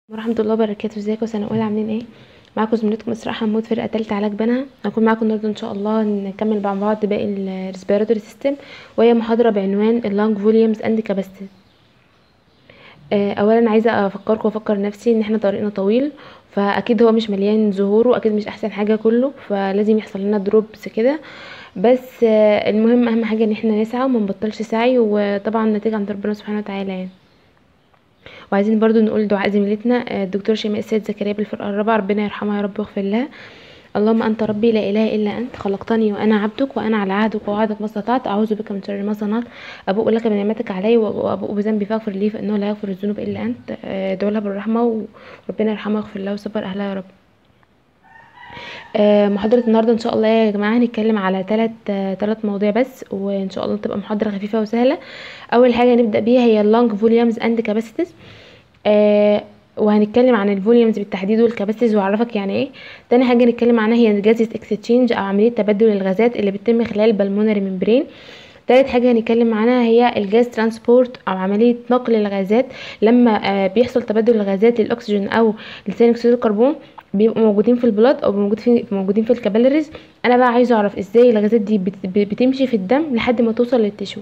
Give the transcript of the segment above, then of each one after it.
ورحمة الله وبركاته. ازيكم سنة اولى عاملين ايه؟ معاكم زميلتكم اسراء حمود، فرقة تالتة علاج بنها. هكون معاكم النهارده ان شاء الله نكمل مع بعض باقي الريسبيراتوري سيستم، وهي محاضرة بعنوان اللانج فوليومز اند كاباسيتي. اولا عايزة افكركم وافكر نفسي ان احنا طريقنا طويل، فاكيد هو مش مليان زهور واكيد مش احسن حاجة كله، فلازم يحصل لنا دروبس كده. بس المهم اهم حاجة ان احنا نسعى وما نبطلش سعي، وطبعا النتيجة عند ربنا سبحانه وتعالى يعني. وعايزين برضو نقول دعاء زميلتنا الدكتور شيماء السيد زكريا بالفرقه الرابعه، ربنا يرحمها يا رب ويغفر لها. اللهم انت ربي لا اله الا انت، خلقتني وانا عبدك وانا على عهدك ووعدك ما استطعت، اعوذ بك من شر ما صنعت، ابوء لك بنعمتك علي وابوء بذنبي فاغفر لي فانه لا يغفر الذنوب الا انت. ادعوا لها بالرحمه وربنا يرحمها ويغفر لها ويصبر اهلها يا رب. محاضرة النهاردة ان شاء الله يا جماعة هنتكلم على ثلاث مواضيع بس، وان شاء الله تبقى محاضرة خفيفة وسهلة. اول حاجة نبدأ بيها هي اللونج فوليومز اند كاباسيتيز، وهنتكلم عن الفوليومز بالتحديد والكاباسيتيز واعرفك يعني ايه. تاني حاجه نتكلم عنها هي جازز اكستشينج او عمليه تبادل الغازات اللي بتتم خلال البلمونري ممبرين. تالت حاجه هنتكلم عنها هي الجاز ترانسبورت او عمليه نقل الغازات، لما بيحصل تبادل الغازات للاكسجين او لثاني اكسيد الكربون، بيبقوا موجودين في البلاد او موجودين في الكابيلاريز. انا بقى عايزه اعرف ازاي الغازات دي بتمشي في الدم لحد ما توصل للتشو.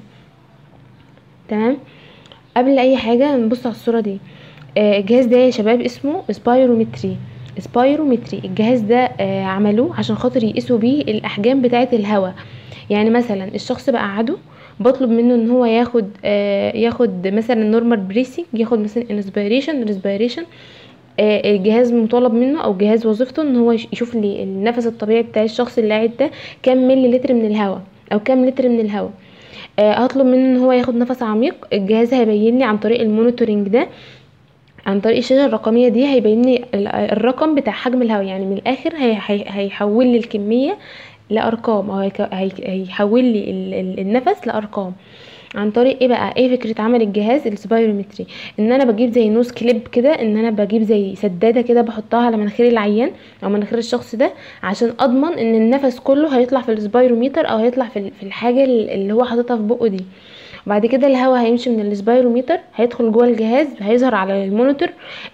تمام. قبل اي حاجه نبص على الصوره دي. الجهاز ده يا شباب اسمه سبايرومتري. الجهاز ده عملوه عشان خاطر يقيسوا بيه الاحجام بتاعه الهواء. يعني مثلا الشخص بقعده بطلب منه ان هو ياخد مثلا نورمال بريسنج، ياخد مثلا انسبيريشن ريسبيريشن. الجهاز مطالب منه او الجهاز وظيفته ان هو يشوف لي النفس الطبيعي بتاع الشخص اللي قاعد ده كام ملي لتر من الهواء او كام لتر من الهواء. هطلب منه ان هو ياخد نفس عميق. الجهاز هيبين لي عن طريق المونيتورنج ده، عن طريق الشاشة الرقمية دي، هيبين لي الرقم بتاع حجم الهواء. يعني من الاخر هيحول لي الكمية لارقام، او هيحول لي النفس لارقام. عن طريق ايه بقى؟ ايه فكرة عمل الجهاز السبايرومتري؟ ان انا بجيب زي نوز كليب كده، ان انا بجيب زي سدادة كده بحطها على مناخير العيان او مناخير الشخص ده، عشان اضمن ان النفس كله هيطلع في السبايروميتر او هيطلع في الحاجة اللي هو حاططها في بقه دي. بعد كده الهواء هيمشي من السبايروميتر، هيدخل جوه الجهاز، هيظهر على المونيتور.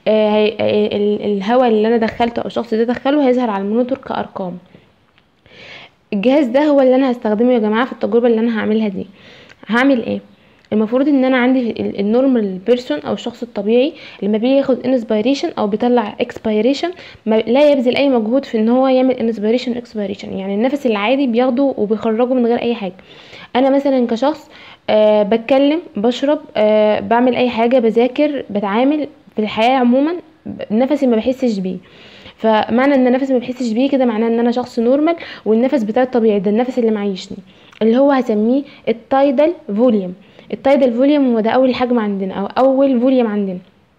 الهواء اللي انا دخلته او الشخص ده دخله هيظهر على المونيتور كارقام. الجهاز ده هو اللي انا هستخدمه يا جماعه في التجربه اللي انا هعملها دي. هعمل ايه؟ المفروض ان انا عندي النورمال بيرسون او الشخص الطبيعي لما بيجي ياخد انسبيريشن او بيطلع اكسبيريشن لا يبذل اي مجهود في ان هو يعمل انسبيريشن اكسبيريشن. يعني النفس العادي بياخده وبيخرجه من غير اي حاجه. انا مثلا كشخص بتكلم، بشرب، بعمل اي حاجه، بذاكر، بتعامل في الحياه عموما، نفسي ما بحسش بيه. فمعنى ان نفسي ما بحسش بيه كده معناه ان انا شخص نورمال، والنفس بتاعي الطبيعي ده النفس اللي معيشني، اللي هو هسميه التايدال فوليوم. التايدال فوليوم هو ده اول حجم عندنا او اول فوليوم عندنا.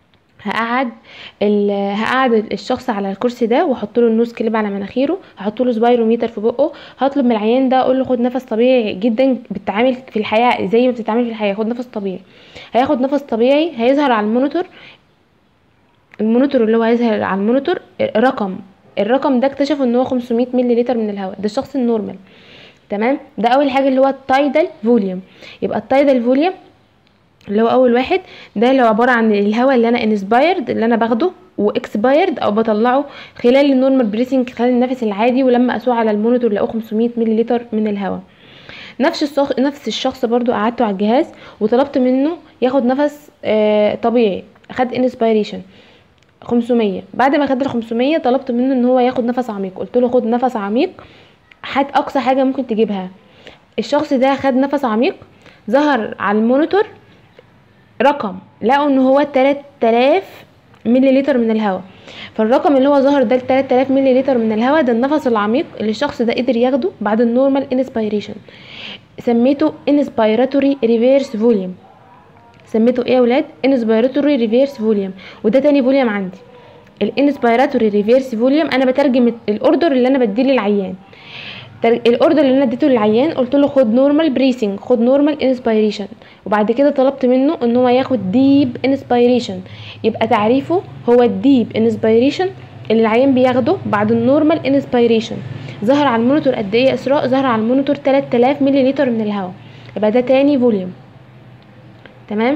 هقعد الشخص على الكرسي ده واحط له النوز كليب على مناخيره، هحط له سبايروميتر في بقه، هطلب من العيان ده اقول له خد نفس طبيعي جدا، بتتعامل في الحياه زي ما بتتعامل في الحياه، خد نفس طبيعي. هياخد نفس طبيعي، هيظهر على المونيتور. اللي هو هيظهر على المونيتور الرقم ده اكتشفوا ان هو 500 ملي لتر من الهواء، ده الشخص النورمال. تمام. ده اول حاجه اللي هو التايدال فوليوم. يبقى التايدال فوليوم اللي هو اول واحد ده اللي هو عباره عن الهواء اللي انا انسبايرد اللي انا باخده، واكسبايرد او بطلعه خلال النورمال بريسنج، خلال النفس العادي، ولما اسوه على المونيتور لقوا 500 ملي لتر من الهواء. نفس الشخص برضو قعدته على الجهاز وطلبت منه ياخد نفس طبيعي، خد انسبيريشن 500. بعد ما خد ال 500 طلبت منه ان هو ياخد نفس عميق، قلت له خد نفس عميق، اقصى حاجه ممكن تجيبها. الشخص ده خد نفس عميق، ظهر على المونيتور رقم، لقوا ان هو 3000 ملي لتر من الهواء. فالرقم اللي هو ظهر ده 3000 ملي لتر من الهواء ده النفس العميق اللي الشخص ده قدر ياخده بعد النورمال انسبيريشن. سميته انسبيراتوري ريفيرس فوليوم. سميته ايه يا ولاد؟ انسبيراتوري ريفيرس فوليوم. وده تاني فوليوم عندي. الانسبيراتوري ريفيرس فوليوم انا بترجم الاوردر اللي انا بديه للعيان. الاوردر اللي انا اديته للعيان قلت له خد نورمال بريسنج، خد نورمال انسبيريشن، وبعد كده طلبت منه ان هو ياخد ديب انسبيريشن. يبقى تعريفه هو الديب انسبيريشن اللي العيان بياخده بعد النورمال انسبيريشن. ظهر على المونيتور قد ايه يا اسراء؟ ظهر على المونيتور 3000 ملي لتر من الهواء. يبقى ده تاني فوليوم. تمام.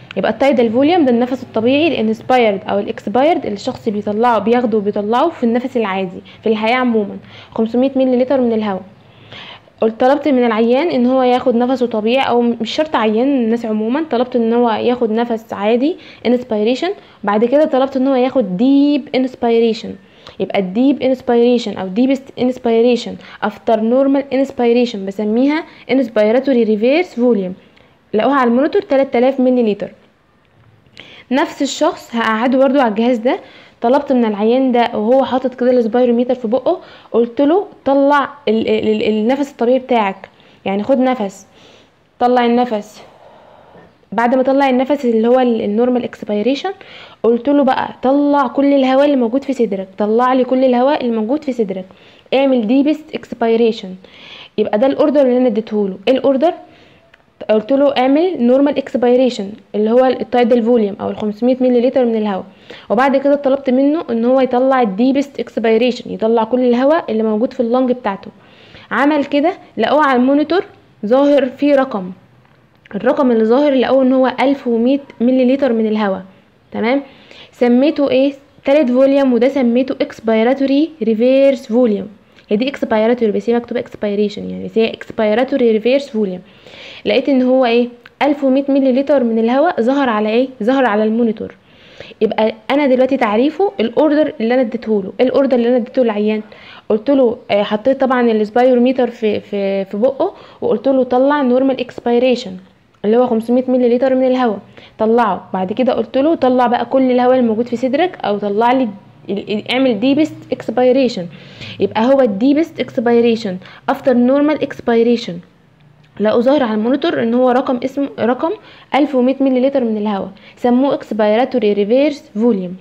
يبقى التايدال فوليوم ده النفس الطبيعي، الانسبايرد او الاكسبايرد اللي الشخص بياخده وبيطلعه في النفس العادي في الحياه عموما 500 مللي لتر من الهواء. قلت طلبت من العيان ان هو ياخد نفسه طبيعي، او مش شرط عيان، الناس عموما طلبت ان هو ياخد نفس عادي انسبيريشن. بعد كده طلبت ان هو ياخد ديب انسبيريشن. يبقى الديب انسبيريشن او ديبست انسبيريشن افتر نورمال انسبيريشن بسميها انسبيراتوري ريفيرس فوليوم. لقوها على المونيتور 3000 مللي لتر. نفس الشخص هقعده برده على الجهاز ده. طلبت من العيان ده وهو حاطط كده السبايروميتر في بقه، قلت له طلع النفس الطبيعي بتاعك، يعني خد نفس، طلع النفس. بعد ما طلع النفس اللي هو النورمال اكسبيريشن، قلت له بقى طلع كل الهواء اللي موجود في صدرك، طلع لي كل الهواء اللي موجود في صدرك، اعمل ديبست اكسبيريشن. يبقى ده الاوردر اللي انا اديته له. ايه الاوردر؟ قلت له اعمل نورمال اكسبيريشن اللي هو التايدال فوليوم او ال 500 مللي لتر من الهواء. وبعد كده طلبت منه ان هو يطلع الديبست اكسبيريشن، يطلع كل الهواء اللي موجود في اللنج بتاعته. عمل كده، لقوه على المونيتور ظاهر فيه رقم. الرقم اللي ظاهر لقوه ان هو 1100 مللي لتر من الهواء. تمام. سميته ايه؟ تالت فوليوم، وده سميته اكسبيراتوري ريفيرس فوليوم. هي دي اكسبيراتوري بس هي مكتوبه اكسبيريشن، يعني هي اكسبيراتوري ريفيرس فوليوم. لقيت ان هو ايه؟ 1100 مللي لتر من الهواء ظهر على ايه؟ ظهر على المونيتور. يبقى انا دلوقتي تعريفه الاوردر اللي انا اديته له. الاوردر اللي انا اديته للعيان، قلت له حطيت طبعا السبايروميتر في بقه، وقلت له طلع نورمال اكسبيريشن اللي هو 500 مللي لتر من الهواء، طلعه. بعد كده قلت له طلع بقى كل الهواء الموجود في صدرك، او طلع لي اعمل ديبست اكسبيريشن. يبقى هو الديبست اكسبيريشن افتر نورمال اكسبيريشن. لقوا ظاهر على المونيتور ان هو اسمه رقم 1100 مللي لتر من الهواء، سموه اكسبيراتوري ريفيرس فوليوم.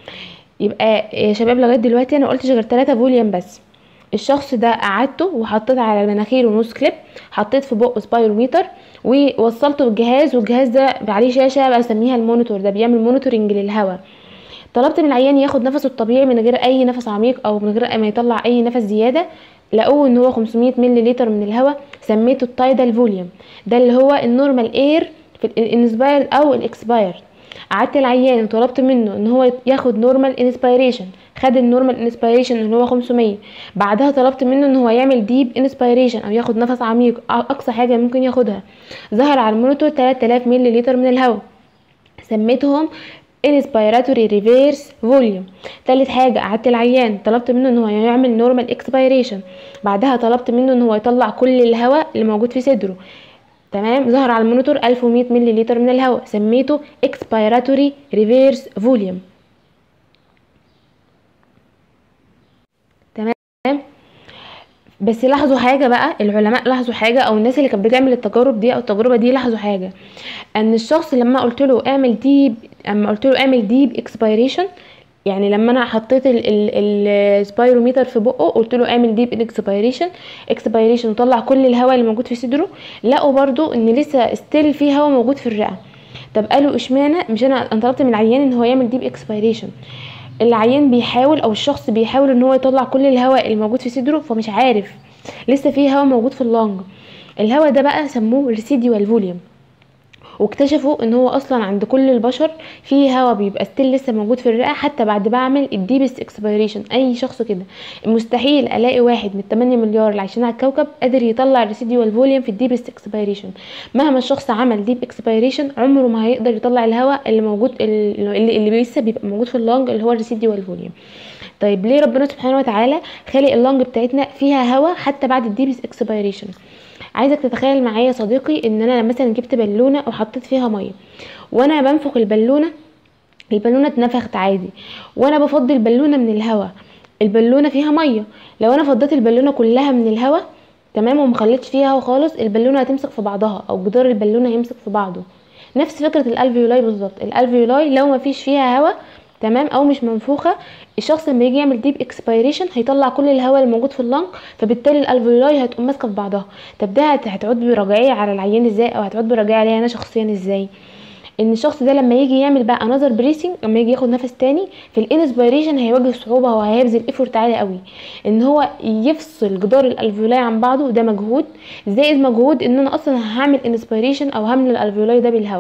يبقى يا شباب لغايه دلوقتي انا قلتش غير 3 فوليوم بس. الشخص ده قعدته وحطيت على مناخيره نص كليب، حطيت في بقه سبايروميتر ووصلته بالجهاز، والجهاز ده عليه شاشه بسميها المونيتور، ده بيعمل مونيتورنج للهواء. طلبت من العيان ياخد نفسه الطبيعي من غير اي نفس عميق او من غير ما يطلع اي نفس زياده. لقوه ان هو 500 مللي لتر من الهواء، سميته التايدال فوليوم، ده اللي هو النورمال اير في الانسبايرد او الاكسبايرد. قعدت العيان وطلبت منه ان هو ياخد نورمال انسبيريشن، خد النورمال انسبيريشن اللي هو 500. بعدها طلبت منه ان هو يعمل ديب انسبيريشن او ياخد نفس عميق، اقصى حاجه ممكن ياخدها. ظهر على المونيتور 3000 مللي لتر من الهواء، سميتهم inspiratory reverse volume. تالت حاجة قعدت العيان طلبت منه ان هو يعمل normal expiration، بعدها طلبت منه ان هو يطلع كل الهواء اللي موجود في صدره. تمام. ظهر على المونيتور 1100 مللي لتر من الهواء، سميته expiratory reverse volume. تمام. بس لاحظوا حاجه بقى، العلماء لاحظوا حاجه، او الناس اللي كانت بتعمل التجارب دي او التجربه دي لاحظوا حاجه، ان الشخص لما قلت له اعمل ديب اكسبيريشن، يعني لما انا حطيت السبايروميتر في بقه قلت له اعمل ديب اكسبيريشن وطلع كل الهواء اللي موجود في صدره، لقوا برضو ان لسه ستيل في هواء موجود في الرئه. طب قالوا اشمعنى؟ مش انا طلبت من العيان ان هو يعمل ديب اكسبيريشن، العيان بيحاول او الشخص بيحاول ان هو يطلع كل الهواء اللي موجود في صدره، فمش عارف لسه في هواء موجود في اللنج. الهواء ده بقى سموه ريسيديوال فوليوم، واكتشفوا ان هو اصلا عند كل البشر في هواء بيبقى ستيل لسه موجود في الرئه حتى بعد بعمل الديبست اكسبيريشن. اي شخص كده، مستحيل الاقي واحد من 8 مليار اللي عايشين على الكوكب قادر يطلع الريسيديوال فوليوم في الديبست اكسبيريشن. مهما الشخص عمل ديب اكسبيريشن عمره ما هيقدر يطلع الهواء اللي موجود اللي لسه بيبقى موجود في اللنج اللي هو الريسيديوال فوليوم. طيب ليه ربنا سبحانه وتعالى خالق اللنج بتاعتنا فيها هواء حتى بعد الديبست اكسبيريشن؟ عايزك تتخيل معايا يا صديقي ان انا مثلا جبت بالونه وحطيت فيها ميه، وانا بنفخ البالونه اتنفخت عادي، وانا بفضي البالونه من الهواء، البالونه فيها ميه، لو انا فضيت البالونه كلها من الهواء تمام ومخليتش فيها هواء خالص، البالونه هتمسك في بعضها او جدار البالونه هيمسك في بعضه. نفس فكره الالفيولاي بالظبط. الالفيولاي لو ما فيش فيها هواء تمام او مش منفوخه، الشخص لما يجي يعمل ديب اكسبيريشن هيطلع كل الهواء الموجود في اللنج، فبالتالي الالفيولاي هتقوم ماسكه في بعضها. طب ده هتعود برجعيه على العيان ازاي، او هتعود برجعيه عليا انا شخصيا ازاي؟ ان الشخص ده لما يجي يعمل بقى انذر بريسنج، لما يجي ياخد نفس تاني في الانسبيريشن هيواجه صعوبه وهيبذل ايفورت عالي قوي ان هو يفصل جدار الالفيولاي عن بعضه، ده مجهود زائد مجهود ان انا اصلا هعمل انسبيريشن او هملى الالفيولاي ده بالهواء،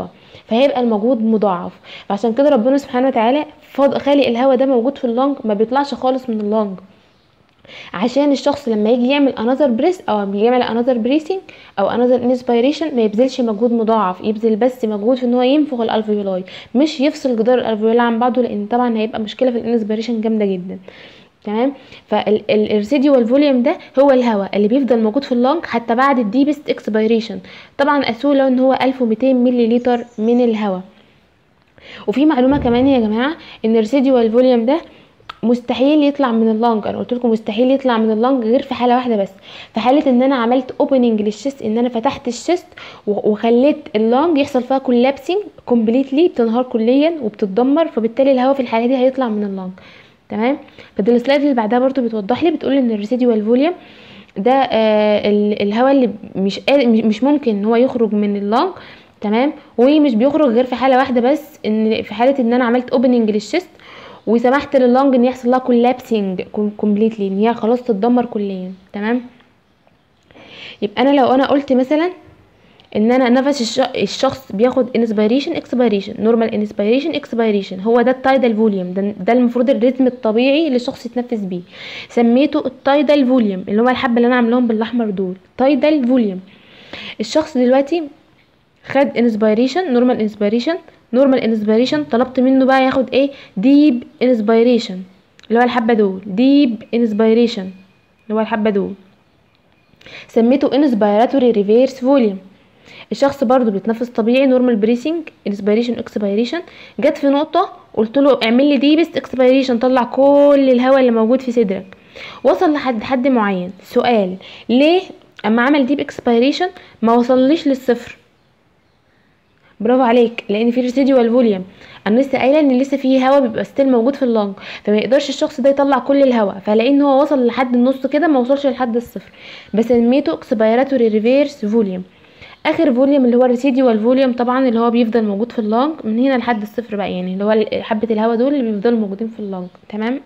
فهيبقى المجهود مضاعف. فعشان كده ربنا سبحانه وتعالى خالق الهواء ده موجود في اللنج، ما بيطلعش خالص من اللنج، عشان الشخص لما يجي يعمل انذر بريس او يعمل انذر بريسنج او انذر انسبيريشن ما يبذلش مجهود مضاعف، يبذل بس مجهود في ان هو ينفخ الالفيولاي، مش يفصل جدار الالفيولاي عن بعضه، لان طبعا هيبقى مشكله في الانسبيريشن جامده جدا. تمام. فالريسيديوال فوليوم ده هو الهواء اللي بيفضل موجود في اللنج حتى بعد الديبست اكسبيريشن. طبعا قاسوه لو ان هو 1200 ملي لتر من الهواء. وفي معلومه كمان يا جماعه، ان الريسيديوال فوليوم ده مستحيل يطلع من اللنج. انا قلت لكم مستحيل يطلع من اللنج غير في حاله واحده بس، في حاله ان انا عملت اوبننج للشيست، ان انا فتحت الشيست وخليت اللنج يحصل فيها كولابسنج كومبليتلي، بتنهار كليا وبتتدمر، فبالتالي الهواء في الحاله دي هيطلع من اللنج. تمام. فدي السلايد اللي بعدها برضو بتوضح لي، بتقول ان الريسيديوال فوليوم ده الهواء اللي مش ممكن ان هو يخرج من اللنج. تمام. ومش بيخرج غير في حاله واحده بس، ان في حاله ان انا عملت اوبننج للشيست وسمحت لللنج ان يحصل لها كولابسنج كومبليتلي، ان هي خلاص تتدمر كليا. تمام. يبقى انا لو انا قلت مثلا ان انا نفس الشخص بياخد انسبيريشن اكسبيريشن، نورمال انسبيريشن اكسبيريشن، هو ده التايدال فوليوم، ده المفروض الريتم الطبيعي اللي الشخص يتنفس بيه، سميته التايدال فوليوم، اللي هو الحبه اللي انا عاملاهم بالاحمر دول تايدال فوليوم. الشخص دلوقتي خد انسبيريشن نورمال انسبيريشن، طلبت منه بقى ياخد ايه؟ ديب انسبيريشن، اللي هو الحبه دول، ديب انسبيريشن اللي هو الحبه دول، سميته انسبيراتوري ريفيرس فوليوم. الشخص برضو بيتنفس طبيعي نورمال بريسنج انسبيريشن اكسبيريشن، جت في نقطه قلت له اعمل لي ديبست اكسبيريشن، طلع كل الهواء اللي موجود في صدرك، وصل لحد حد معين. سؤال، ليه اما عمل ديب اكسبيريشن ما وصلليش للصفر؟ برافو عليك، لان في ريسيديوال فوليوم، انا لسه قايله ان لسه فيه هواء بيبقى ستيل موجود في اللنج، فما يقدرش الشخص ده يطلع كل الهواء، فلاقي ان هو وصل لحد النص كده، ما وصلش لحد الصفر، بسميته اكسبيراتوري ريفيرس فوليوم. اخر فوليوم اللي هو الريسيديوال فوليوم طبعا، اللي هو بيفضل موجود في اللنج من هنا لحد الصفر بقى، يعني اللي هو حبه الهواء دول اللي بيفضلوا موجودين في اللنج. تمام.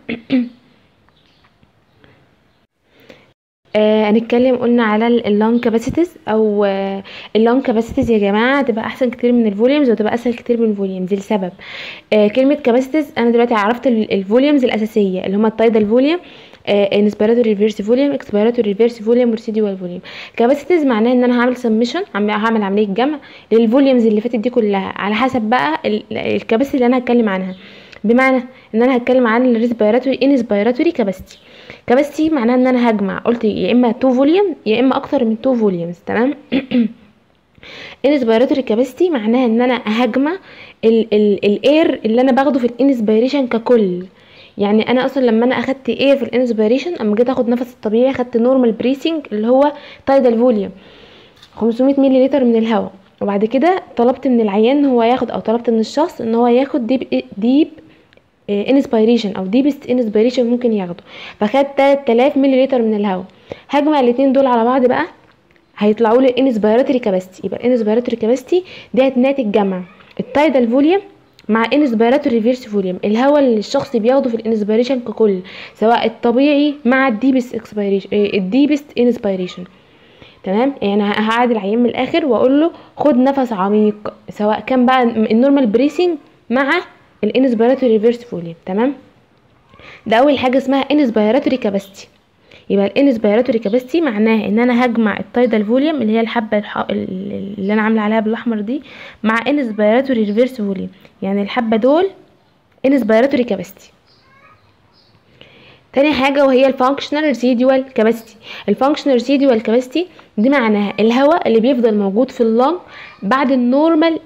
هنتكلم قلنا على اللانج كاباسيتيز، او اللانج كاباسيتيز يا جماعه تبقى احسن كتير من الفوليومز، وتبقى اسهل كتير من الفوليومز لسبب. كلمه كاباسيتيز، انا دلوقتي عرفت الفوليومز الاساسيه اللي هم التايدال فوليوم، انسبيراتوري ريفيرس فوليوم، اكسبيراتوري ريفيرس فوليوم، وريسيديوال فوليوم. كاباسيتيز معناها ان انا هعمل سمشن، هعمل عمليه جمع للفوليومز اللي فاتت دي كلها على حسب بقى الكاباسيتي اللي انا هتكلم عنها. بمعنى ان انا هتكلم عن الريسبيراتوري انسبيراتوري كاباسيتي. كاباسيتي معناها ان انا هجمع، قلت يا اما 2 فوليوم يا اما اكتر من 2 فوليومز. تمام. انسبيراتوري كاباسيتي معناها ان انا هجمع الاير اللي انا باخده في الانسبيريشن ككل. يعني انا اصلا لما انا اخدت اير في الانسبيريشن، اما جيت اخد نفس الطبيعي اخدت نورمال بريسنج اللي هو تايدال فوليوم 500 ملي لتر من الهواء، وبعد كده طلبت من العيان هو ياخد، او طلبت من الشخص ان هو ياخد ديب انسبيريشن او ديبست انسبيريشن ممكن ياخده، فخد 3000 ملي لتر من الهواء. هجمع الاثنين دول على بعض بقى هيطلعوا لي الانسبيراتوري كاباسيتي. يبقى الانسبيراتوري كاباسيتي دي ناتج جمع التايدال فوليوم مع انسبيراتوري ريفيرس فوليوم، الهواء اللي الشخص بياخده في الانسبيريشن ككل، سواء الطبيعي مع الديبست اكسبيريشن الديبست انسبيريشن. تمام. يعني هقعد العيان من الاخر واقول له خد نفس عميق، سواء كان بقى النورمال بريسنج مع الانسبيراتوري ريفيرس فوليوم. تمام. ده اول حاجه اسمها انسبيراتوري كاباسيتي. يبقى الانسبيراتوري كاباسيتي معناه ان انا هجمع التايدال فوليوم اللي هي الحبه اللي انا عامله عليها بالاحمر دي مع انسبيراتوري ريفيرس فوليوم، يعني الحبه دول انسبيراتوري كاباسيتي. تاني حاجه وهي الفانكشنال ريسيديوال كاباسيتي. الفانكشنال ريسيديوال كاباسيتي دي معناها الهواء اللي بيفضل موجود في اللنج بعد النورمال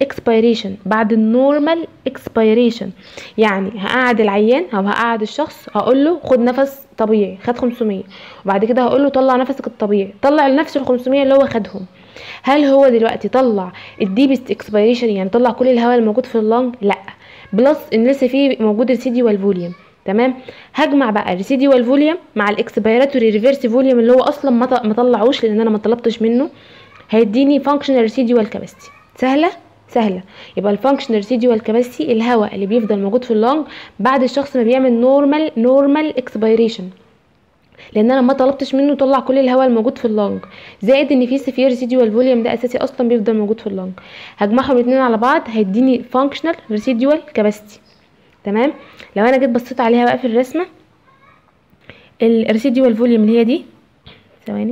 اكسبيريشن. يعني هقعد العيان او هقعد الشخص هقول له خد نفس طبيعي، خد 500، وبعد كده هقول له طلع نفسك الطبيعي، طلع لنفس ال 500 اللي هو خدهم. هل هو دلوقتي طلع الديبست اكسبيريشن، يعني طلع كل الهواء الموجود في اللنج؟ لا، بلس ان لسه فيه موجود ريسيديوال فوليوم. تمام. هجمع بقى الريسيديوال فوليوم مع الاكسبيراتوري ريفيرس فوليوم اللي هو اصلا ما طلعوش لان انا ما طلبتش منه، هيديني فانكشنال ريسيديوال كاباسيتي. سهله. يبقى الفانكشنال ريسيديوال كاباسيتي الهواء اللي بيفضل موجود في اللنج بعد الشخص ما بيعمل نورمال اكسبيريشن. لان انا ما طلبتش منه يطلع كل الهواء الموجود في اللنج، زائد ان في سفير ريسيديوال فوليوم ده اساسي اصلا بيفضل موجود في اللنج. هجمعهم الاثنين على بعض هيديني فانكشنال ريسيديوال كاباسيتي. تمام. لو انا جيت بصيت عليها بقى في الرسمه، الريسيديوال فوليوم اللي هي دي، ثواني،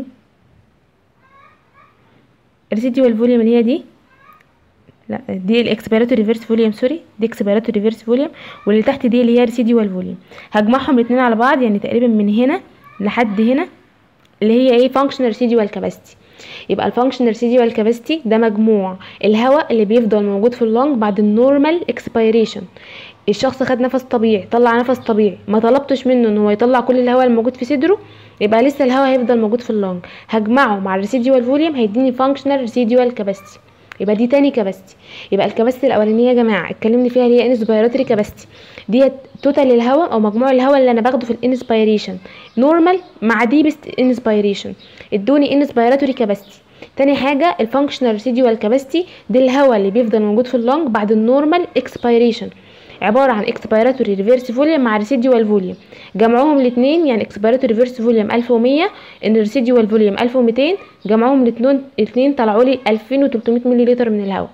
الريسيديوال فوليوم اللي هي دي، لا دي الاكسبيراتوري ريفرس فوليوم، سوري دي اكسبيراتوري ريفرس فوليوم، واللي تحت دي اللي هي ريسيديوال فوليوم. هجمعهم الاثنين على بعض يعني تقريبا من هنا لحد هنا اللي هي ايه فانكشنال ريسيديوال كاباسيتي. يبقى الفانكشنال ريسيديوال كاباسيتي ده مجموع الهواء اللي بيفضل موجود في اللنج بعد النورمال اكسبيريشن. الشخص خد نفس طبيعي، طلع نفس طبيعي، ما طلبتش منه ان هو يطلع كل الهواء الموجود في صدره، يبقى لسه الهواء هيفضل موجود في اللنج. هجمعه مع الريسيديوال فوليوم هيديني فانكشنال ريسيديوال كاباسيتي. يبقى دي تاني كاباسيتي. يبقى الكاباسيتي الاولانيه يا جماعه اتكلمنا فيها اللي هي انسبيراتوري كاباسيتي، دي توتال الهواء او مجموع الهواء اللي انا باخده في الانسبيريشن نورمال مع ديبست انسبيريشن، ادوني انسبيراتوري كاباسيتي. تاني حاجه الفانكشنال ريسيديوال كاباسيتي، دي الهواء اللي بيفضل موجود في اللنج بعد النورمال اكسبيريشن، عباره عن اكسبيراتوري ريفرس فوليوم مع ريسيديوال فوليوم. جمعوهم الاثنين يعني اكسبيراتوري ريفرس فوليوم 1100 ان الريسيديوال فوليوم 1200، جمعوهم الاثنين طلعوا لي 2300 مللي من الهواء.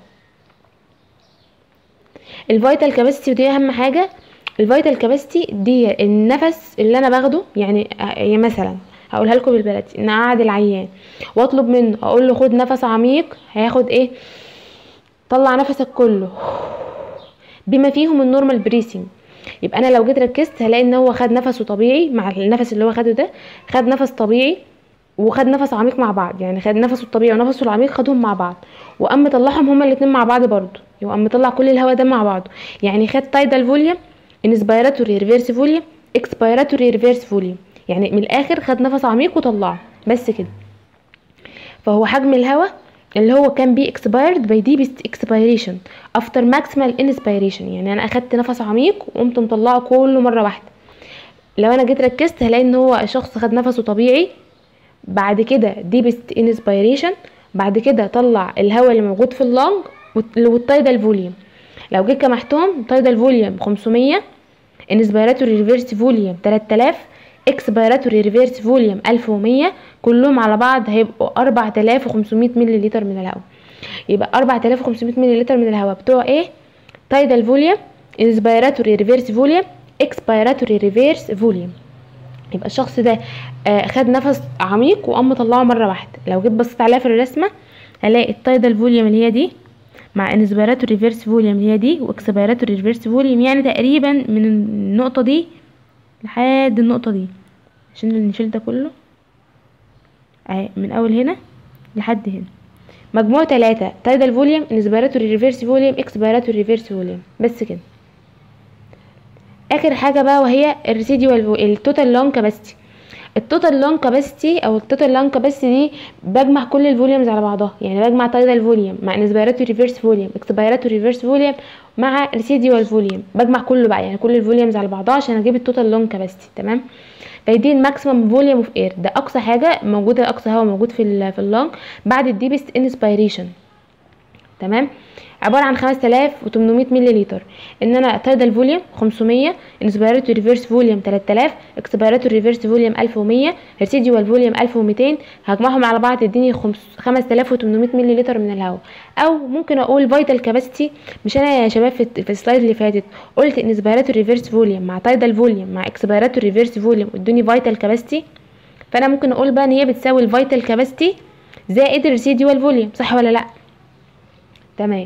الفيتال كاباسيتي ودي اهم حاجه. الفيتال كاباسيتي دي النفس اللي انا باخده، يعني مثلا هقولها لكم بالبلدي، ان اقعد العيان واطلب منه اقول له خد نفس عميق، هياخد ايه؟ طلع نفسك كله بما فيهم النورمال بريسنج. يبقى انا لو جيت ركزت هلاقي ان هو خد نفسه طبيعي مع النفس اللي هو خده ده، خد نفس طبيعي وخد نفس عميق مع بعض، يعني خد نفسه الطبيعي ونفسه العميق خدهم مع بعض، وقام مطلعهم هما الاثنين مع بعض برضو، وقام مطلع كل الهواء ده مع بعضه. يعني خد تايدال فوليوم، انسبيراتوري ريفيرس فوليوم، اكسبيراتوري ريفيرس فوليوم، يعني من الاخر خد نفس عميق وطلعه بس كده. فهو حجم الهواء اللي هو كان بي expired by deepest expiration after maximal inspiration، يعني انا اخدت نفس عميق وقمت مطلعه كله مره واحده. لو انا جيت ركزت هلاقي ان هو الشخص خد نفسه طبيعي، بعد كده deepest inspiration، بعد كده طلع الهواء اللي موجود في اللنج والتايدال فوليوم. لو جيت جمعتهم تايدال فوليوم 500، انسبيراتوري ريفيرس فوليوم 3000، اكسبيراتوري ريفيرس فوليوم 1100، كلهم على بعض هيبقوا 4500 مللي من الهواء. يبقى 4500 مللي من الهواء بتوع ايه؟ تايدال فوليوم، انسبيراتوري ريفيرس فوليوم، اكسبيراتوري ريفيرس فوليوم. يبقى الشخص ده خد نفس عميق وقام مطلعه مره واحده. لو جيت بصيت عليها في الرسمه هلاقي التايدال فوليوم اللي هي دي مع انسبيراتوري ريفيرس فوليوم اللي هي دي واكسبيراتوري ريفيرس فوليوم، يعني تقريبا من النقطه دي لحد النقطه دي، عشان نشيل ده كله اهي من اول هنا لحد هنا، مجموع 3 تايدال فوليوم، انسبيراتوري ريفيرس فوليوم، اكسبيراتوري ريفيرس فوليوم، بس كده. اخر حاجه بقى وهي الريسيديوال التوتال لونج كاباسيتي. التوتال لونج كاباسيتي او التوتال لونج كاباسيتي دي بجمع كل الفوليومز على بعضها، يعني بجمع تايدال فوليوم مع انسبيراتوري ريفيرس فوليوم، اكسبيراتوري ريفيرس فوليوم مع ريسيديوال فوليوم، بجمع كله بقى يعني كل الفوليومز على بعضها عشان اجيب التوتال لونج كاباسيتي. تمام. فدي الماكسيمم فوليوم اوف اير، ده اقصى حاجه موجوده، اقصى هواء موجود في اللونج بعد الديبست انسبيريشن. تمام. عباره عن 5800 مللي. ان انا تايدال فوليوم 500، انسبيراتوري ريفيرس فوليوم 3000، اكسبيراتوري ريفيرس فوليوم 1100، ريسيديوال فوليوم 1200، هجمعهم على بعض يديني 5800 مللي من الهواء. او ممكن اقول فيتال كاباسيتي، مش انا يا شباب في السلايد اللي فاتت قلت انسبيراتوري ريفيرس فوليوم مع تايدال فوليوم مع اكسبيراتوري ريفيرس فوليوم ادوني فيتال كاباسيتي، فانا ممكن اقول بقى ان هي بتساوي الفيتال كاباسيتي زائد الريسيديوال فوليوم، صح ولا لا؟ تمام.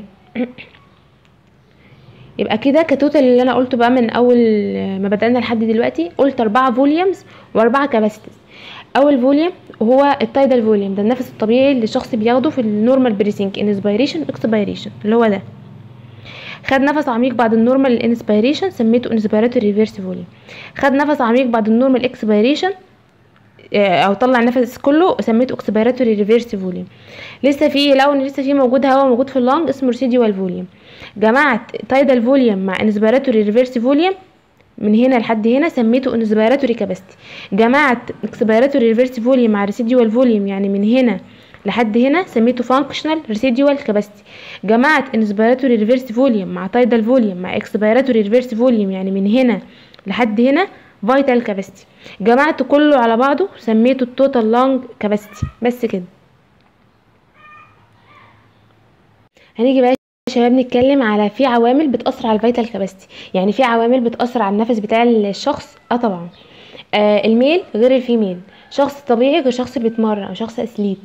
يبقى كده كتوتال اللي انا قلته بقى من اول ما بدأنا لحد دلوقتي، قلت 4 فوليومز و4 كاباسيتيز. اول فوليوم هو التايدال فوليوم، ده النفس الطبيعي اللي الشخص بياخده في النورمال بريسنج، انسبيريشن اكسبيريشن، اللي هو ده. خد نفس عميق بعد النورمال انسبيريشن سميته انسبيراتوري ريفيرس فوليوم. خد نفس عميق بعد النورمال اكسبيريشن او طلع النفس كله سميته اكسبيراتوري ريفيرس فوليوم. لسه في موجود هواء موجود في اللنج اسمه ريسيديوال فوليوم. جمعت تايدال فوليوم مع انسبيراتوري ريفيرس فوليوم من هنا لحد هنا سميته انسبيراتوري كاباسيتي. جمعت اكسبيراتوري ريفيرس فوليوم مع ريسيديوال فوليوم يعني من هنا لحد هنا سميته فانكشنال ريسيديوال كاباسيتي. جمعت انسبيراتوري ريفيرس فوليوم مع تايدال فوليوم مع اكسبيراتوري ريفيرس فوليوم يعني من هنا لحد هنا فيتال كاباسيتي. جمعت كله على بعضه سميته التوتال لانج كاباسيتي. بس كده. هنيجي بقى يا شباب نتكلم على في عوامل بتأثر على الفيتال كاباسيتي. يعني في عوامل بتأثر على النفس بتاع الشخص. طبعا الميل غير الفيميل، شخص طبيعي غير شخص بيتمرن او شخص اسليت،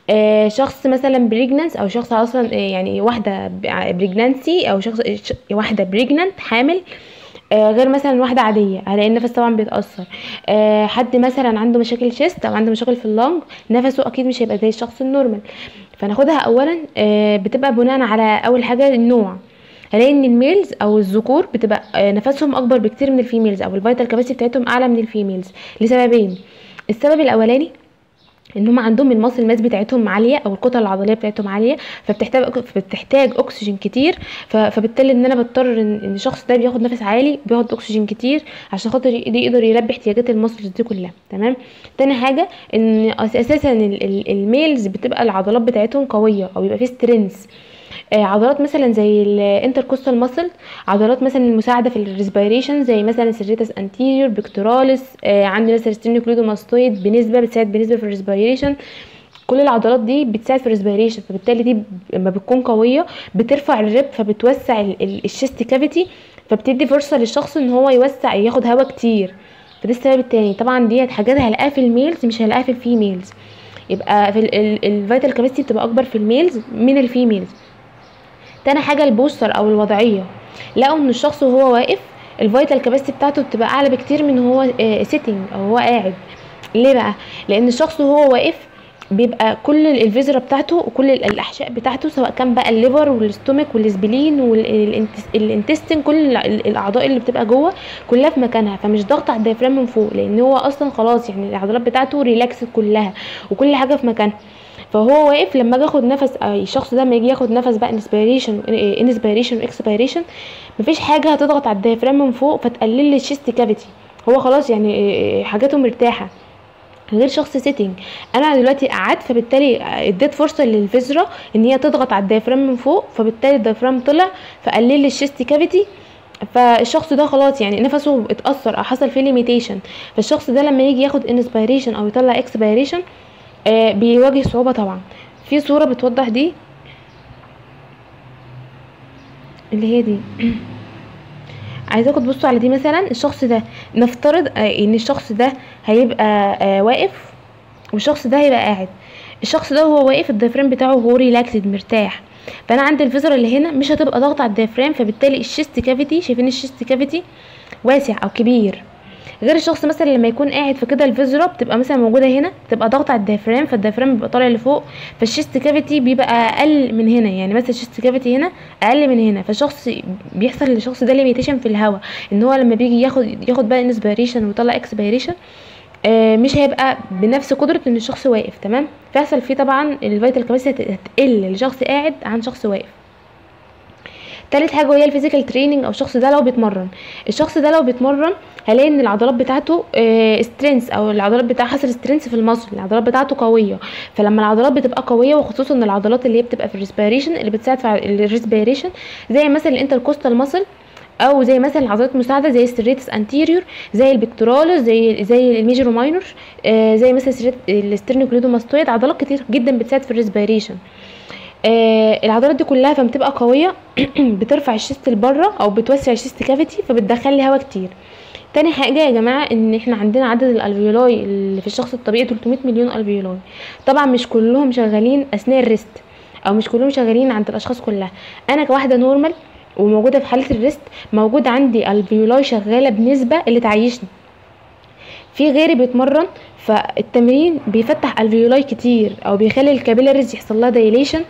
شخص مثلا بريجنانس او شخص اصلا يعني واحده بريجنانسي او واحده بريجنانت حامل، غير مثلا واحده عاديه، هلاقي النفس طبعا بيتاثر. حد مثلا عنده مشاكل شيست او عنده مشاكل في اللنج، نفسه اكيد مش هيبقى زي الشخص النورمال. فناخدها اولا بتبقى بناء على اول حاجه النوع. هلاقي ان الميلز او الذكور بتبقى نفسهم اكبر بكتير من الفيميلز او الفيتال كاباسيتي بتاعتهم اعلى من الفيميلز لسببين. السبب الاولاني ان هم عندهم الماسل ماس بتاعتهم عاليه او الكتل العضليه بتاعتهم عاليه، فبتحتاج اكسجين كتير. فبالتالي ان انا بضطر ان الشخص ده بياخد نفس عالي، بياخد اكسجين كتير عشان خاطر يقدر يلبي احتياجات الماسلز دي كلها. تمام. تاني حاجه ان اساسا الميلز بتبقى العضلات بتاعتهم قويه او يبقى فيه سترينث. عضلات مثلا زي الانتركوستال ماسل، عضلات مثلا المساعده في الريسبيريشن زي مثلا سيريتس انتيريور، بيكتوراليس، عندي مثلا ستيرنوكليدوماستويد بتساعد بنسبه في الريسبيريشن. كل العضلات دي بتساعد في الريسبيريشن، فبالتالي دي لما بتكون قويه بترفع الريب فبتوسع الشيست كافيتي، فبتدي فرصه للشخص ان هو يوسع ياخد هواء كتير. فده السبب التاني. طبعا ديت حاجات هلاقيها في الميلز مش هلاقيها في الفيميلز. يبقى في الفيتال كاباسيتي بتبقى اكبر في الميلز من الفيميلز. تاني حاجه البوستر او الوضعيه. لقوا ان الشخص وهو واقف الفيتال كاباسيتي بتاعته بتبقى اعلى بكتير من هو سيتنج او هو قاعد. ليه بقى؟ لان الشخص وهو واقف بيبقى كل الفيزرا بتاعته وكل الاحشاء بتاعته سواء كان بقى الليفر والستومك والسبلين والانتستين، كل الاعضاء اللي بتبقى جوه كلها في مكانها، فمش ضغط على الديافرام من فوق، لان هو اصلا خلاص يعني العضلات بتاعته ريلاكس كلها وكل حاجه في مكانها. فهو واقف لما اجي اخد نفس، الشخص ده لما يجي ياخد نفس بقى انسبيريشن واكسبيريشن، مفيش حاجه هتضغط على الديافرام من فوق فتقلل لي الشيست كافيتي، هو خلاص يعني حاجاته مرتاحه. غير شخص سيتنج، انا دلوقتي قعدت فبالتالي اديت فرصه للفيزرا ان هي تضغط على الديافرام من فوق، فبالتالي الديافرام طلع فقلل لي الشيست كافيتي، فالشخص ده خلاص يعني نفسه اتاثر او حصل فيه ليميتيشن. فالشخص ده لما يجي ياخد انسبيريشن او يطلع اكسبيريشن بيواجه صعوبه. طبعا في صوره بتوضح دي اللي هي دي عايزاكم تبصوا على دي. مثلا الشخص ده نفترض ان الشخص ده هيبقى واقف والشخص ده هيبقى قاعد. الشخص ده وهو واقف الديافرام بتاعه هو ريلاكسد مرتاح، فانا عندي الفيزر اللي هنا مش هتبقى ضغط على الديافرام، فبالتالي الشيست كافيتي، شايفين الشيست كافيتي واسع او كبير. غير الشخص مثلا لما يكون قاعد فكده الفيزرا بتبقى مثلا موجوده هنا، تبقى ضغط على الديافرام، فالديافرام بيبقى طالع لفوق، فالشيست كافيتي بيبقى اقل من هنا، يعني مثلا الشيست كافيتي هنا اقل من هنا، فالشخص بيحصل للشخص ده ليميتيشن في الهواء، ان هو لما بيجي ياخد بقى انسبيريشن ويطلع اكسبيريشن مش هيبقى بنفس قدره ان الشخص واقف. تمام. فيحصل فيه طبعا الفيتال كاباسيتي هتقل لشخص قاعد عن شخص واقف. تالت حاجه وهي الفيزيكال تريننج، او الشخص ده لو بيتمرن. الشخص ده لو بيتمرن هلاقي ان العضلات بتاعته سترينث، او العضلات بتاعه حصل سترينث في المصل، العضلات بتاعته قويه. فلما العضلات بتبقى قويه، وخصوصا العضلات اللي هي بتبقى في الريسبيريشن اللي بتساعد في الريسبيريشن، زي مثلا الانتركوستال ماسل، او زي مثلا العضلات المساعده زي السيريتس انتيريور، زي البيكتوراليس، زي الميجر ماينور، زي مثلا السترنوكليدوماستويد، عضلات كتير جدا بتساعد في الريسبيريشن. العضلات دي كلها فما بتبقى قويه بترفع الشيست لبره او بتوسع الشيست كافيتي، فبتدخل لي هواء كتير. تاني حاجه يا جماعه ان احنا عندنا عدد الالفيولاي اللي في الشخص الطبيعي 300 مليون الفيولاي. طبعا مش كلهم شغالين اثناء الريست، او مش كلهم شغالين عند الاشخاص كلها. انا كواحده نورمال وموجوده في حاله الريست موجود عندي الفيولاي شغاله بنسبه اللي تعيشني. في غيري بيتمرن فالتمرين بيفتح الفيولاي كتير او بيخلي الكابيلاريز يحصل لها دايليشن،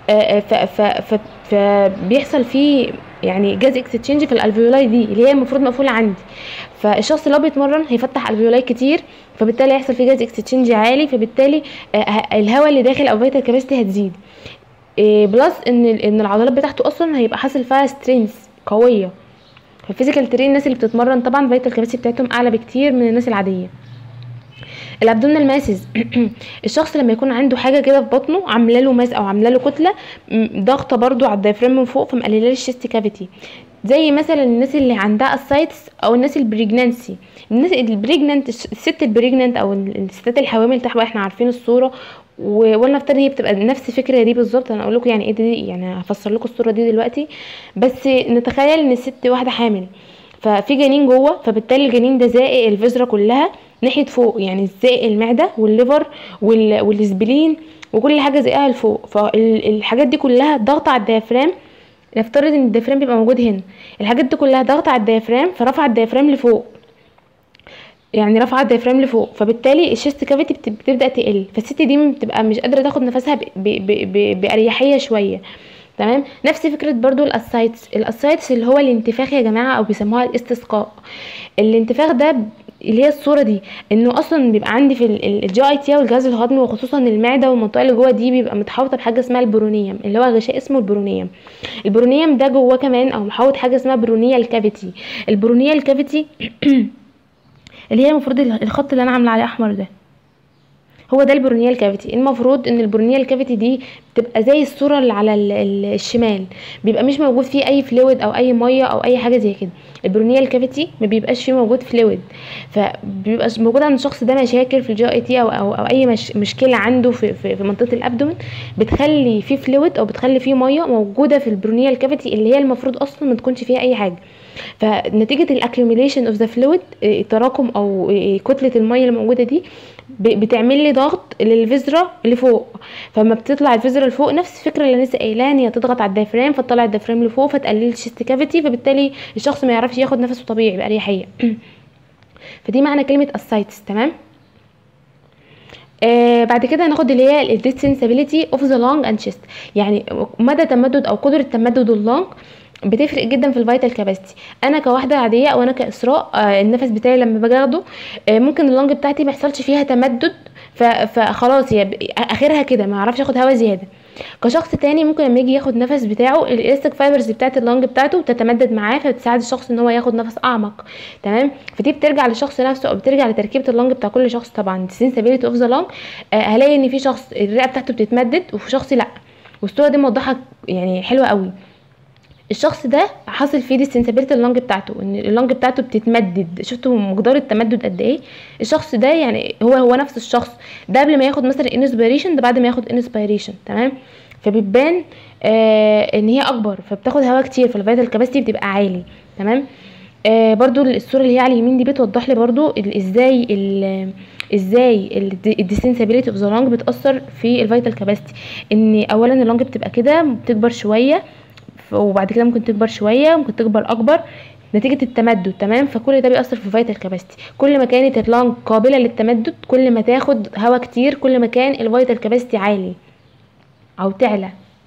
فبيحصل فيه يعني جاز اكستشينج في الالفيولاي دي اللي هي المفروض مقفوله عندي. فالشخص لو بيتمرن هيفتح الفيولاي كتير، فبالتالي هيحصل فيه جاز اكستشينج عالي، فبالتالي الهواء اللي داخل او فيتال كاباسيتي هتزيد، بلس ان العضلات بتاعته اصلا هيبقى حاصل فيها سترينث قويه. فالفيزيكال ترين الناس اللي بتتمرن طبعا فيتال كاباسيتي بتاعتهم اعلى بكتير من الناس العاديه. الابدومينال ماسز الشخص لما يكون عنده حاجه كده في بطنه عامله له ماس او عامله له كتله ضغطه برده على الدايفرام من فوق، فمقلله الشيست كافيتي. زي مثلا الناس اللي عندها السايتس او الناس البريجنانسي. الناس البريجنانت، الست البريجنانت او الستات الحوامل تحت، احنا عارفين الصوره وانا افترض هي بتبقى نفس الفكره دي بالظبط. انا اقول لكم يعني ايه دي، يعني هفسر لكم الصوره دي دلوقتي. بس نتخيل ان الست واحده حامل، ففي جنين جوه، فبالتالي الجنين ده زائق الفيزرا كلها ناحيه فوق، يعني زائق المعده والليفر والسبلين وكل حاجه زائقها لفوق. فالحاجات دي كلها ضغط على الديافرام. نفترض ان الديافرام بيبقى موجود هنا، الحاجات دي كلها ضغط على الديافرام، فرفع الديافرام لفوق، يعني رفع الديافرام لفوق، فبالتالي الشيست كافيتي بتبدا تقل، فالست دي بتبقى مش قادره تاخد نفسها باريحيه شويه. تمام. نفس فكره برضو الاسايتس اللي هو الانتفاخ يا جماعه، او بيسموها الاستسقاء. الانتفاخ ده اللي هي الصوره دي، انه اصلا بيبقى عندي في الجي اي تي والجهاز الهضمي، وخصوصا المعده والمنطقه اللي جوه دي، بيبقى متحوطه بحاجه اسمها البرونيوم، اللي هو غشاء اسمه البرونيوم. البرونيوم ده جواه كمان او محوط حاجه اسمها برونيال كافيتي. البرونيال كافيتي اللي هي المفروض الخط اللي انا عامله عليه احمر ده، هو ده البرونيال كافيتي. المفروض ان البرونيال كافيتي دي بتبقى زي الصوره اللي على الشمال، بيبقى مش موجود فيه اي فلويد او اي ميه او اي حاجه زي كده. البرونيال كافيتي ما بيبقاش فيه موجود فلويد، فبيبقى موجود عند الشخص ده مشاكل في الجي اي تي او اي مشكله عنده في منطقه الابدومن، بتخلي فيه فلويد او بتخلي فيه ميه موجوده في البرونيال كافيتي، اللي هي المفروض اصلا ما تكونش فيها اي حاجه. فنتيجه الاكيوميليشن اوف ذا فلويد، التراكم او كتله الميه اللي موجوده دي، بتعمل لي ضغط للفيزرا اللي فوق. فما بتطلع الفيزرا لفوق، نفس الفكره اللي لسه قايلاها، هي تضغط على الديافرام فتطلع الديافرام لفوق، فتقلل الشيست كافيتي، فبالتالي الشخص ما يعرفش ياخد نفسه طبيعي باريحيه. فدي معنى كلمه اسايتس. تمام. بعد كده هناخد اللي هي الديسنسابيليتي اوف ذا لونج اند شيست، يعني مدى تمدد او قدره تمدد اللونج بتفرق جدا في الفيتال كاباسيتي. انا كواحده عاديه او انا كاسراء، النفس بتاعي لما باجي اخده، ممكن اللونج بتاعتي ما يحصلش فيها تمدد، فخلاص هي اخرها كده، ما اعرفش اخد هواء زياده. كشخص تاني ممكن لما يجي ياخد نفس بتاعه، الالاستيك فايبرز بتاعت اللونج بتاعته تتمدد معاه، فبتساعد الشخص ان هو ياخد نفس اعمق. تمام. فدي بترجع للشخص نفسه، او بترجع لتركيبه اللونج بتاع كل شخص. طبعا السنسابيلتي اوف ذا لونج، هلاقي ان في شخص الرئه بتاعته بتتمدد وفي شخص لا، والصوره دي موضحه يعني حلوه قوي. الشخص ده حاصل فيه ديسنسابيلتي اللونج بتاعته، ان اللونج بتاعته بتتمدد. شفتوا مقدار التمدد قد ايه؟ الشخص ده يعني هو نفس الشخص ده قبل ما ياخد مثلا انسبيريشن، ده بعد ما ياخد انسبيريشن. تمام. فبتبان ان هي اكبر، فبتاخد هواء كتير، فالفيتال كاباسيتي بتبقى عالي. تمام. برضو الصوره اللي هي على اليمين دي بتوضح لي برضو ازاي الديسنسابيلتي اوف ذا لونج بتاثر في الفيتال كاباسيتي. ان اولا اللونج بتبقى كده بتكبر شويه، وبعد كده ممكن تكبر شويه، ممكن تكبر اكبر نتيجه التمدد. تمام. فكل ده بيأثر في الفيتال كاباسيتي. كل ما كانت اللونج قابله للتمدد، كل ما تاخد هواء كتير، كل ما كان الفيتال كاباسيتي عالي او تعلى.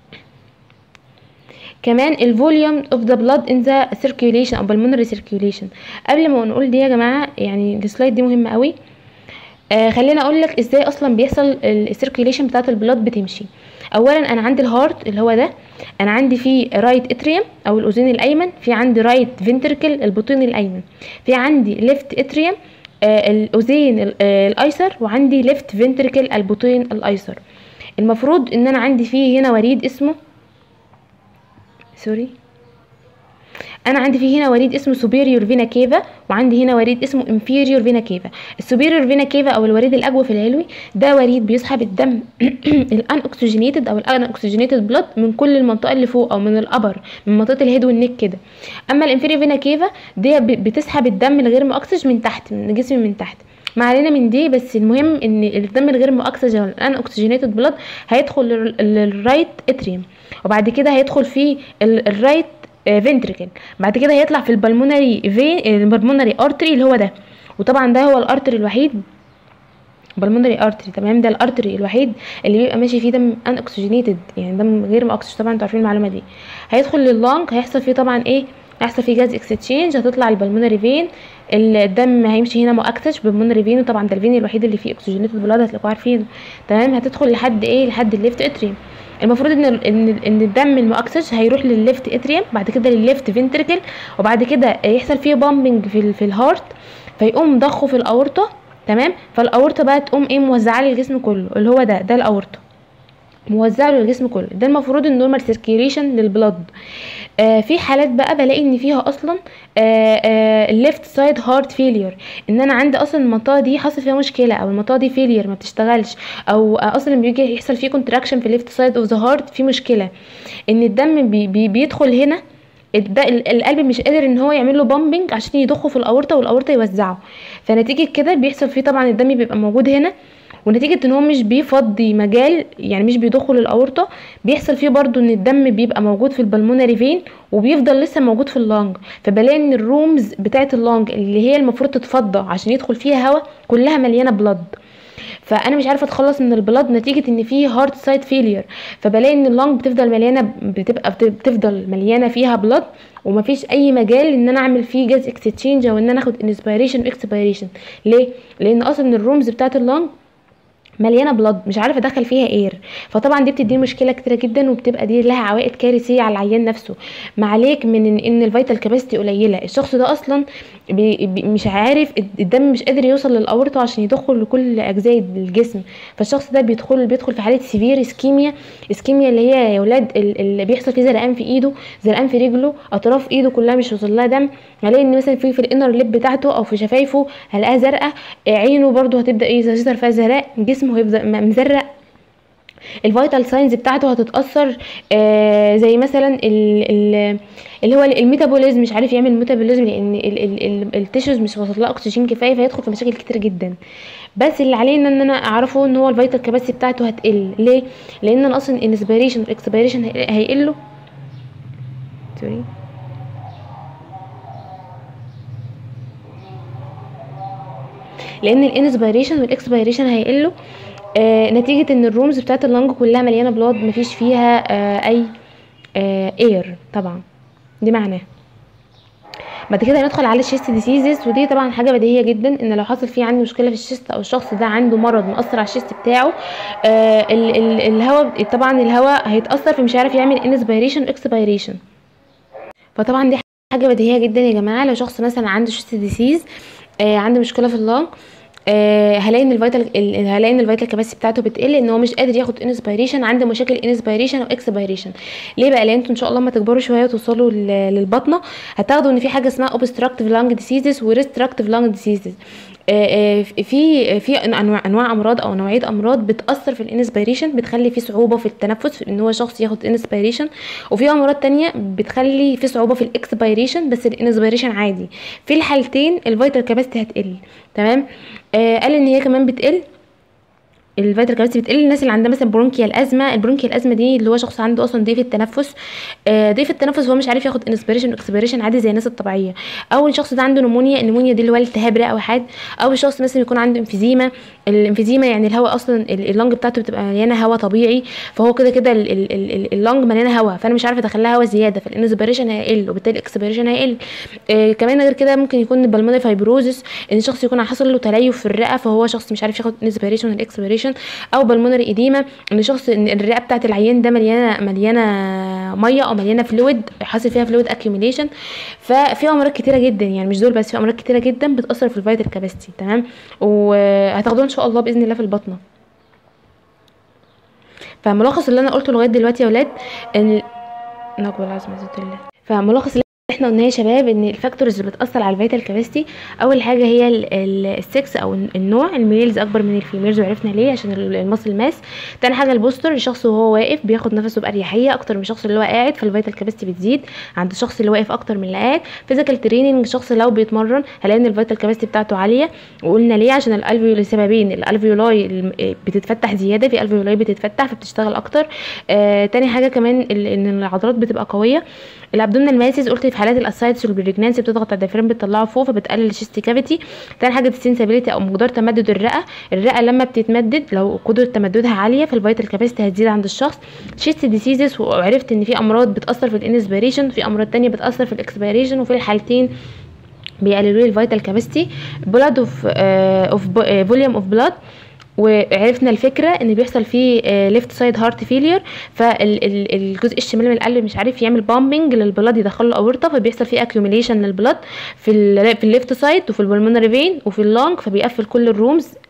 كمان الفوليوم اوف ذا بلاد ان ذا سيركيوليشن او بالمونري سيركيوليشن. قبل ما نقول دي يا جماعه، يعني السلايد دي مهمه قوي. خلينا اقول لك ازاي اصلا بيحصل السيركيوليشن بتاعه البلاد بتمشي. اولا انا عندي الهارت اللي هو ده، انا عندي فيه رايت اتريوم او الاذين الايمن، في عندي رايت فينتركل البطين الايمن، في عندي ليفت اتريوم الاذين الايسر، وعندي ليفت فينتركل البطين الايسر. المفروض ان انا عندي فيه هنا وريد اسمه انا عندي فيه هنا وريد اسمه superior vena cava، وعندي هنا وريد اسمه inferior vena cava. السوبيريور فينا كيفا او الوريد الاجوف العلوي ده وريد بيسحب الدم الان اوكسجينيتد او الان اوكسجينيتد بلاد من كل المنطقه اللي فوق او من الابر، من منطقه الهيد والنك كده. اما الانفيريور فينا كيفا دي بتسحب الدم الغير مؤكسج من تحت، من الجسم من تحت. ما علينا من دي، بس المهم ان الدم الغير مؤكسج او الان اوكسجينيتد بلاد هيدخل للرايت اتريوم، وبعد كده هيدخل في الرايت فنتريكل، بعد كده هيطلع في البلمونري فين، البلمونري ارتري اللي هو ده. وطبعا ده هو الارتري الوحيد، بالمونري ارتري. تمام. ده الارتري الوحيد اللي بيبقى ماشي فيه دم ان اوكسجينيتد، يعني دم غير مؤكسج. طبعا انتوا عارفين المعلومه دي. هيدخل لللونج، هيحصل فيه طبعا ايه، هيحصل فيه جاز اكستشينج، هتطلع البلمونري فين، الدم هيمشي هنا مؤكسج بالمونري فين، وطبعا ده الفين الوحيد اللي فيه اوكسجينيتد بلاد هتلاقوه عارفينه. تمام. هتدخل لحد ايه، لحد الليفت اتريوم. المفروض ان الدم المؤكسج هيروح للليفت اتريوم، بعد كده للليفت فينتريكل، وبعد كده يحصل فيه بامبنج في الهارت، فيقوم ضخه في الاورطه. تمام. فالاورطه بقى تقوم ايه، موزعه للجسم كله، اللي هو ده الاورطه. موزعه للجسم كله. ده المفروض النورمال سيركيوليشن للبلد. في حالات بقى بلاقي ان فيها اصلا الليفت سايد هارت فيلير، ان انا عندي اصلا المنطقه دي حصل فيها مشكله، او المنطقه دي فيلير ما بتشتغلش، او اصلا بيجي يحصل فيه كونتراكشن في الليفت سايد اوف ذا هارت، في مشكله ان الدم بيدخل هنا، القلب مش قادر ان هو يعمل له بامبنج عشان يضخه في الاورطه والاورطه يوزعه، فنتيجه كده بيحصل فيه طبعا الدم بيبقى موجود هنا، ونتيجه ان هو مش بيفضي مجال، يعني مش بيضخه للاورطه، بيحصل فيه برضو ان الدم بيبقى موجود في البلمونري فين وبيفضل لسه موجود في اللانج، فبلاقي ان الرومز بتاعه اللانج اللي هي المفروض تتفضى عشان يدخل فيها هواء كلها مليانه بلد، فانا مش عارفه اتخلص من البلد نتيجه ان في هارت سايد فيلير، فبلاقي ان اللانج بتفضل مليانه، بتفضل مليانه فيها بلد، ومفيش اي مجال ان انا اعمل فيه جاز اكستشينج او ان انا اخد انسبيريشن واكسبيريشن. ليه؟ لان اصلا الرومز بتاعه اللانج مليانه بلد، مش عارفه ادخل فيها اير، فطبعا دي بتدي مشكله كتيره جدا، وبتبقى دي لها عوائد كارثيه على العيان نفسه. ما عليك من ان الفيتال كاباسيتي قليله، الشخص ده اصلا مش عارف، الدم مش قادر يوصل للاورطه عشان يدخل لكل اجزاء الجسم، فالشخص ده بيدخل في حاله سيفير اسكيميا اللي هي يا ولاد اللي بيحصل فيه زرقان في ايده، زرقان في رجله، اطراف ايده كلها مش واصل لها دم، هلاقي ان مثلا في الانر ليب بتاعته او في شفايفه هلاقيها زرقاء، عينه برده هتبدا يظهر فيها زرقاء، جسمه هيفضل مزرق، الفيتال ساينز بتاعته هتتاثر، زي مثلا اللي هو الميتابوليزم، مش عارف يعمل ميتابوليزم لان التيشوز مش واصل لها اكسجين كفايه، فيدخل في مشاكل كتير جدا. بس اللي علينا ان انا اعرفه ان هو الفيتال كاباسيتي بتاعته هتقل. ليه؟ لان انا اصلا الانسبيريشن والاكسبيريشن هيقلوا، سوري، لان الانسبيريشن والاكسبيريشن هيقلوا نتيجه ان الرومز بتاعت اللنج كلها مليانه بلاد، مفيش فيها اي اير طبعا، دي معناه. بعد كده هندخل على الشيست ديسيزز، ودي طبعا حاجه بديهيه جدا ان لو حصل فيه عندي مشكله في الشيست او الشخص ده عنده مرض مؤثر على الشيست بتاعه، الهواء طبعا الهواء هيتاثر، فمش عارف يعمل انسبيريشن اكسبيريشن، فطبعا دي حاجه بديهيه جدا يا جماعه. لو شخص مثلا عنده شيست ديسيز، عنده مشكله في اللنج، هلاقي ان الفيتال كاباسيتي بتاعته بتقل، ان هو مش قادر ياخد انسبيريشن، عنده مشاكل انسبيريشن واكسبيريشن. ليه بقى؟ لان انتوا ان شاء الله لما تكبروا شويه وتوصلوا للبطنه هتاخدوا ان في حاجه اسمها اوبستراكتيف لانج ديسيزز وريستراكتيف لانج ديسيزز. في انواع امراض او نوعيه امراض بتاثر في الانسبيريشن، بتخلي في صعوبه في التنفس، في ان هو شخص ياخد انسبيريشن، وفي امراض تانية بتخلي في صعوبه في الاكسبيريشن بس الانسبيريشن عادي. في الحالتين الفيتال كاباسيتي هتقل. تمام. قال ان هي كمان بتقل، الفيتال كاباسيتي بتقل الناس اللي عندها مثلا برونكيال ازمه. البرونكيال ازمه دي اللي هو شخص عنده اصلا ضيق في التنفس، ضيق في التنفس هو مش عارف ياخد انسبيريشن واكسبيريشن عادي زي الناس الطبيعيه، او الشخص ده عنده نمونيا، النمونيا دي اللي هو التهاب رئه او حاد، او الشخص مثلا يكون عنده امفيزيما، الامفيزيما يعني الهواء اصلا اللنج بتاعته بتبقى مليانه هواء طبيعي، فهو كده كده اللنج مليانه هواء، فانا مش عارفه ادخل لها هواء زياده، فالانسبيريشن هيقل وبالتالي الاكسبيريشن هيقل. كمان غير كده ممكن يكون بالمونري فايبروزس، ان الشخص يكون حصل له تليف في الرئه، فهو شخص مش عارف ياخد انسبيريشن ولا اكسبيريشن، او بالمونري اديما، ان الرئه بتاعه العيان ده مليانه ميه او مليانه فلويد، حاصل فيها فلويد اكيوميليشن. ففي امراض كتيره جدا، يعني مش دول بس، في امراض كتيره جدا بتاثر في الفيتال كاباسيتي. تمام. وهتاخدوها ان شاء الله باذن الله في البطنه. فملخص اللي انا قلته لغايه دلوقتي يا ولاد ان نقبل عزم عزة الله، فملخص احنا قلنا يا شباب ان الفاكتورز اللي بتاثر على الفيتال كاباسيتي، اول حاجه هي السكس او النوع، الميلز اكبر من الفيميلز وعرفنا ليه عشان المصل ماس. تاني حاجه البوستر، الشخص وهو واقف بياخد نفسه باريحيه اكتر من الشخص اللي هو قاعد، فالفيتال كاباسيتي بتزيد عند الشخص اللي واقف اكتر من اللي قاعد. فيزيكال تريننج، الشخص لو بيتمرن هلاقي ان الفيتال كاباسيتي بتاعته عاليه، وقلنا ليه عشان الالفيولاي لسببين، الالفيولاي بتتفتح زياده، في الفيولاي بتتفتح فبتشتغل اكتر. تاني حاجه كمان ان العضلات بتبقى قويه. الابدومينال ماسز قلت في حالات الاسايتس والبريجنانسي بتضغط على الديافرام بتطلعه فوق فبتقلل الشيست كافيتي. تاني حاجه السنسابيليتي او مقدار تمدد الرئه لما بتتمدد لو قدره تمددها عاليه فالفيتال كاباسيتي هتزيد عند الشخص. شيست ديسيزز، وعرفت ان في امراض بتاثر في الانسبيريشن، في امراض تانية بتاثر في الاكسبيريشن، وفي الحالتين بيقللوا لي الفيتال كاباسيتي. بلاد اوف فوليوم اوف بلاد، وعرفنا الفكره ان بيحصل فيه ليفت سايد هارت فيلير، فالجزء الشمالي من القلب مش عارف يعمل بامبنج للبلاد يدخله الاورطه، فبيحصل فيه اكيوميليشن للبلاد في الليفت سايد وفي البلمونري فين وفي اللونج، فبيقفل كل الرومز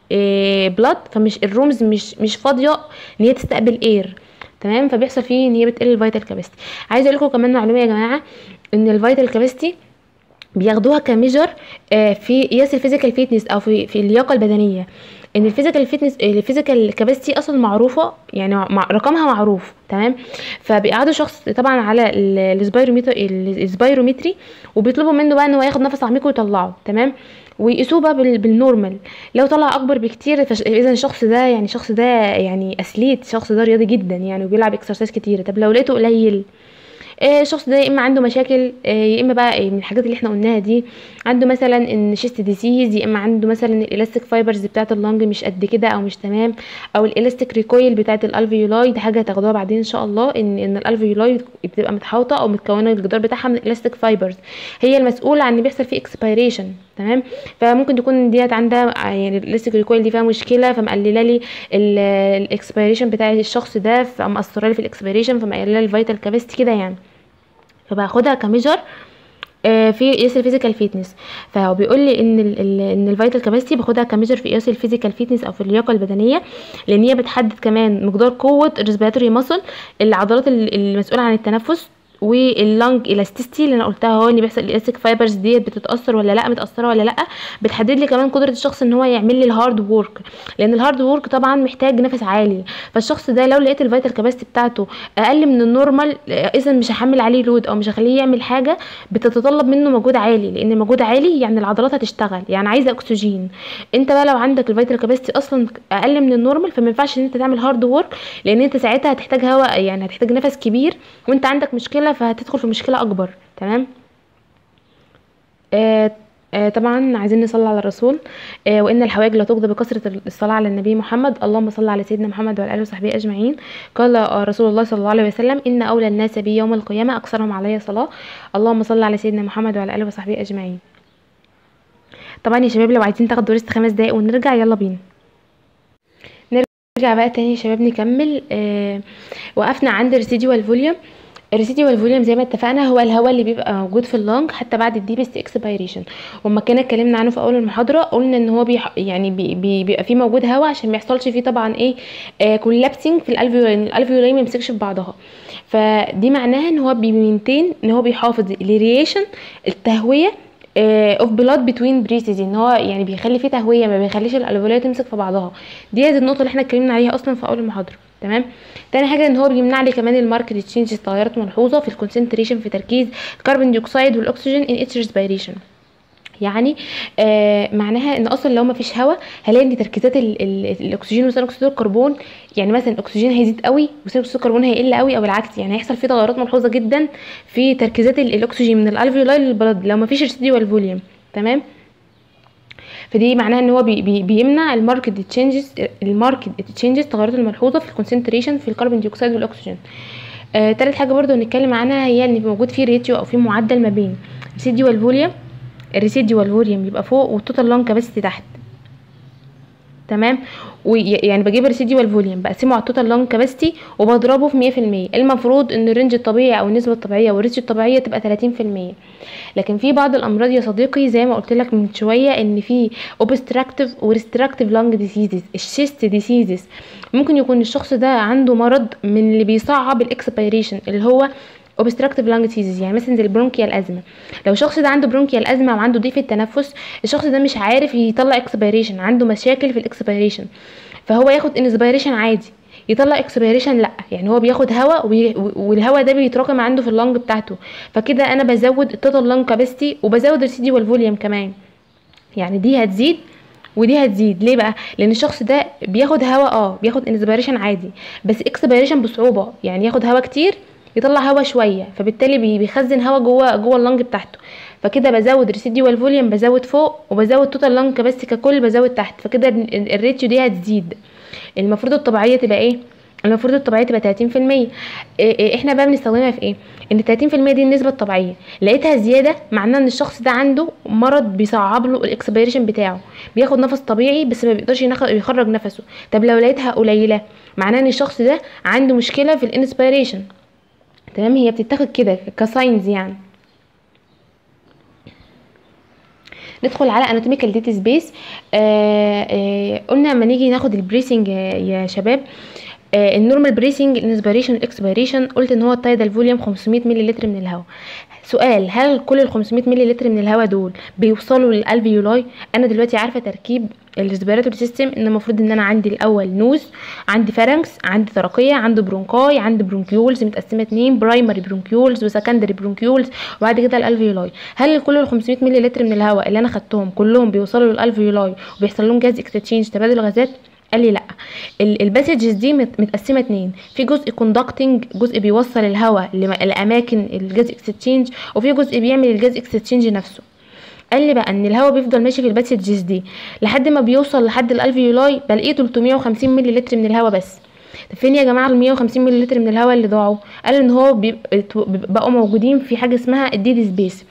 بلاد، فمش الرومز مش فاضيه ان هي تستقبل اير، تمام. فبيحصل فيه ان هي بتقل الفيتال كاباسيتي. عايزه اقول لكم كمان معلومه يا جماعه، ان الفيتال كاباسيتي بياخدوها كميجر في قياس الفيزيكال فيتنس او في اللياقه البدنيه. ان الفيزيكال فيتنس، الفيزيكال كاباسيتي اصلا معروفه، يعني رقمها معروف، تمام. فبيقعدوا شخص طبعا على السبايرومتري، وبيطلبوا منه بقى ان هو ياخد نفس عميق ويطلعه، تمام. ويقيسوه بقى بالنورمال. لو طلع اكبر بكتير اذا الشخص ده يعني اثليت، الشخص ده رياضي جدا يعني، وبيلعب اكسرسايز كتير. طب لو لقيته قليل، الشخص ده يا اما عنده مشاكل، يا اما بقى من الحاجات اللي احنا قلناها دي، عنده مثلا ان شيست ديزيز، يا اما عنده مثلا الالاستيك فايبرز بتاعه اللنج مش قد كده او مش تمام، او الالاستيك ريكويل بتاعه الالفيولاي. دي حاجه هتاخدوها بعدين ان شاء الله، ان الالفيولاي بتبقى متحوطه او متكونه الجدار بتاعها من الالاستيك فايبرز، هي المسؤوله عن ان بيحصل فيه اكسبيريشن، تمام. فممكن تكون ديت عندها يعني الالاستيك ريكويل دي فيها مشكله، فمقلله لي الاكسبيريشن بتاع الشخص ده، فمأثره لي في الاكسبيريشن، فمقلله لي الفيتال كاباسيتي كده يعني. فباخدها كميجر في قياس الفيزيكال فيتنس. فهو بيقول لي ان الفيتال كاباسيتي باخدها كميجر في قياس الفيزيكال فيتنس او في اللياقه البدنيه، لان هي بتحدد كمان مقدار قوه الريسبيراتوري ماسل، العضلات المسؤوله عن التنفس، واللنج الاستيستي اللي انا قلتها اهو، ان بيحصل الاستيك فايبرز ديت بتتاثر ولا لا، متاثره ولا لا. بتحدد لي كمان قدره الشخص ان هو يعمل لي الهارد وورك، لان الهارد وورك طبعا محتاج نفس عالي. فالشخص ده لو لقيت الفيتال كاباسيتي بتاعته اقل من النورمال، اذا مش هحمل عليه لود او مش هخليه يعمل حاجه بتتطلب منه مجهود عالي، لان المجهود عالي يعني العضلات هتشتغل، يعني عايزه اكسجين. انت بقى لو عندك الفيتال كاباسيتي اصلا اقل من النورمال، فما ينفعش ان انت تعمل هارد وورك، لان انت ساعتها هتحتاج هواء، يعني هتحتاج نفس كبير، وانت عندك مشكله، فهتدخل في مشكله اكبر، تمام. آه طبعا عايزين نصلي على الرسول. وان الحوائج لا تقضى بكثره الصلاه على النبي محمد. اللهم صل على سيدنا محمد وعلى اله وصحبه اجمعين. قال رسول الله صلى الله عليه وسلم: ان اولى الناس بي يوم القيامه اكثرهم علي صلاه. اللهم صل على سيدنا محمد وعلى اله وصحبه اجمعين. طبعا يا شباب، لو عايزين تاخدوا ريست 5 دقايق ونرجع، يلا بينا نرجع بقى تاني يا شباب نكمل. وقفنا عند الريسيديوال فوليوم. الريسيديوال فوليوم زي ما اتفقنا هو الهواء اللي بيبقى موجود في اللنج حتى بعد الديبست اكسبيريشن. وما كنا اتكلمنا عنه في اول المحاضره، قلنا ان هو يعني بيبقى فيه موجود هواء عشان ما يحصلش فيه طبعا ايه كولابسنج في الالفيولاي ما يمسكش في بعضها. فدي معناها ان هو بيمينتين، ان هو بيحافظ الريشن، التهويه اوف بلاد بتوين بريسز، ان هو يعني بيخلي فيه تهويه، ما بيخليش الالفيولاي تمسك في بعضها. دي النقطه اللي احنا اتكلمنا عليها اصلا في اول المحاضره، تمام. تاني حاجه ان هو بيمنع لي كمان الماركت تشينجز، تغيرات ملحوظه في الكونسنتريشن، في تركيز الكربون ديوكسيد والاكسجين ان اتش ريسبيريشن. يعني معناها ان اصلا لو ما فيش هواء هلاقي ان تركيزات الاكسجين وثاني اكسيد الكربون، يعني مثلا الاكسجين هيزيد قوي وثاني اكسيد الكربون هيقل قوي، او العكس، يعني هيحصل فيه تغيرات ملحوظه جدا في تركيزات الاكسجين من الالفيولاي للبلد لو ما فيش ريسيديوال فوليوم، تمام. فدي معناها ان هو بيمنع الماركت تشينجز، التغيرات الملحوظه في الكونسنتريشن في الكربون ديوكسيد والاكسجين. تالت حاجه برضو نتكلم عنها هي ان موجود فيه ريتيو او فيه معدل ما بين الريسيديوال فوليوم يبقى فوق والتوتال لانج كاباسيتي تحت، تمام. ويعني بجيب الريسيديوال فوليوم بقسمه على التوتال لانج كاباسيتي وبضربه في 100%. المفروض ان الرينج الطبيعي او النسبه الطبيعيه والريتش الطبيعيه تبقى 30%. لكن في بعض الامراض يا صديقي زي ما قلت لك من شويه ان في اوبستراكتيف وريستراكتيف لانج ديسيزز، الشيست ديسيزز، ممكن يكون الشخص ده عنده مرض من اللي بيصعب الاكسبيريشن اللي هو obstructive lung disease، يعني مثلا زي البرونكيال ازمه. لو الشخص ده عنده برونكيال ازمه وعنده ضيق في التنفس، الشخص ده مش عارف يطلع اكسبيريشن، عنده مشاكل في الاكسبيريشن، فهو ياخد انسبيريشن عادي، يطلع اكسبيريشن لا، يعني هو بياخد هواء والهواء ده بيتراكم عنده في اللنج بتاعته، فكده انا بزود التوتال لانج كاباسيتي وبزود الريسيديوال فوليوم كمان، يعني دي هتزيد ودي هتزيد. ليه بقى؟ لان الشخص ده بياخد هواء بياخد انسبيريشن عادي، بس اكسبيريشن بصعوبه، يعني ياخد هواء كتير يطلع هواء شويه، فبالتالي بيخزن هواء جوه اللنج بتاعته، فكده بزود ريسيديوال فوليوم، بزود فوق، وبزود توتال لانج كاباسيتي ككل بزود تحت، فكده الريتيو دي هتزيد. المفروض الطبيعيه تبقى ايه؟ المفروض الطبيعيه تبقى 30%. احنا بقى بنستخدمها في ايه؟ ان 30% دي النسبه الطبيعيه، لقيتها زياده معناه ان الشخص ده عنده مرض بيصعب له الاكسبيريشن بتاعه، بياخد نفس طبيعي بس ما بيقدرش يخرج نفسه. طب لو لقيتها قليله معناه ان الشخص ده عنده مشكله في الانسبيريشن، تمام. هي بتتاخد كده كساينز يعني. ندخل على اناتوميكال داتا سبيس. قلنا لما نيجي ناخد البريسنج يا شباب، النورمال بريسنج، الانسبيريشن والاكسبيريشن، قلت ان هو التايدال فوليوم 500 مللي لتر من الهواء. سؤال، هل كل ال 500 مللي لتر من الهواء دول بيوصلوا للالفيولاي؟ انا دلوقتي عارفه تركيب الريسبيراتوري سيستم، ان المفروض ان انا عندي الاول نوز، عندي فارنكس، عندي ترقيه، عندي برونكاي، عندي برونكيولز متقسمه 2، برايمري برونكيولز وسكندري برونكيولز، وبعد كده الالفيولاي. هل كل ال 500 مللي لتر من الهواء اللي انا خدتهم كلهم بيوصلوا للالفيولاي وبيحصل لهم جاز اكستشينج، تبادل غازات؟ قال لي لا. الباسجز دي متقسمه 2، في جزء كوندكتنج، جزء بيوصل الهواء لاماكن الجاز اكستشينج، وفي جزء بيعمل الجاز اكستشينج نفسه. قال لي بقى ان الهواء بيفضل ماشي في الباسجز دي لحد ما بيوصل لحد الالفيولاي، بلاقيه 350 مللي لتر من الهواء بس. طب فين يا جماعه ال 150 مللي لتر من الهواء اللي ضاعوا؟ قال ان هو بقوا موجودين في حاجه اسمها الديد سبيس.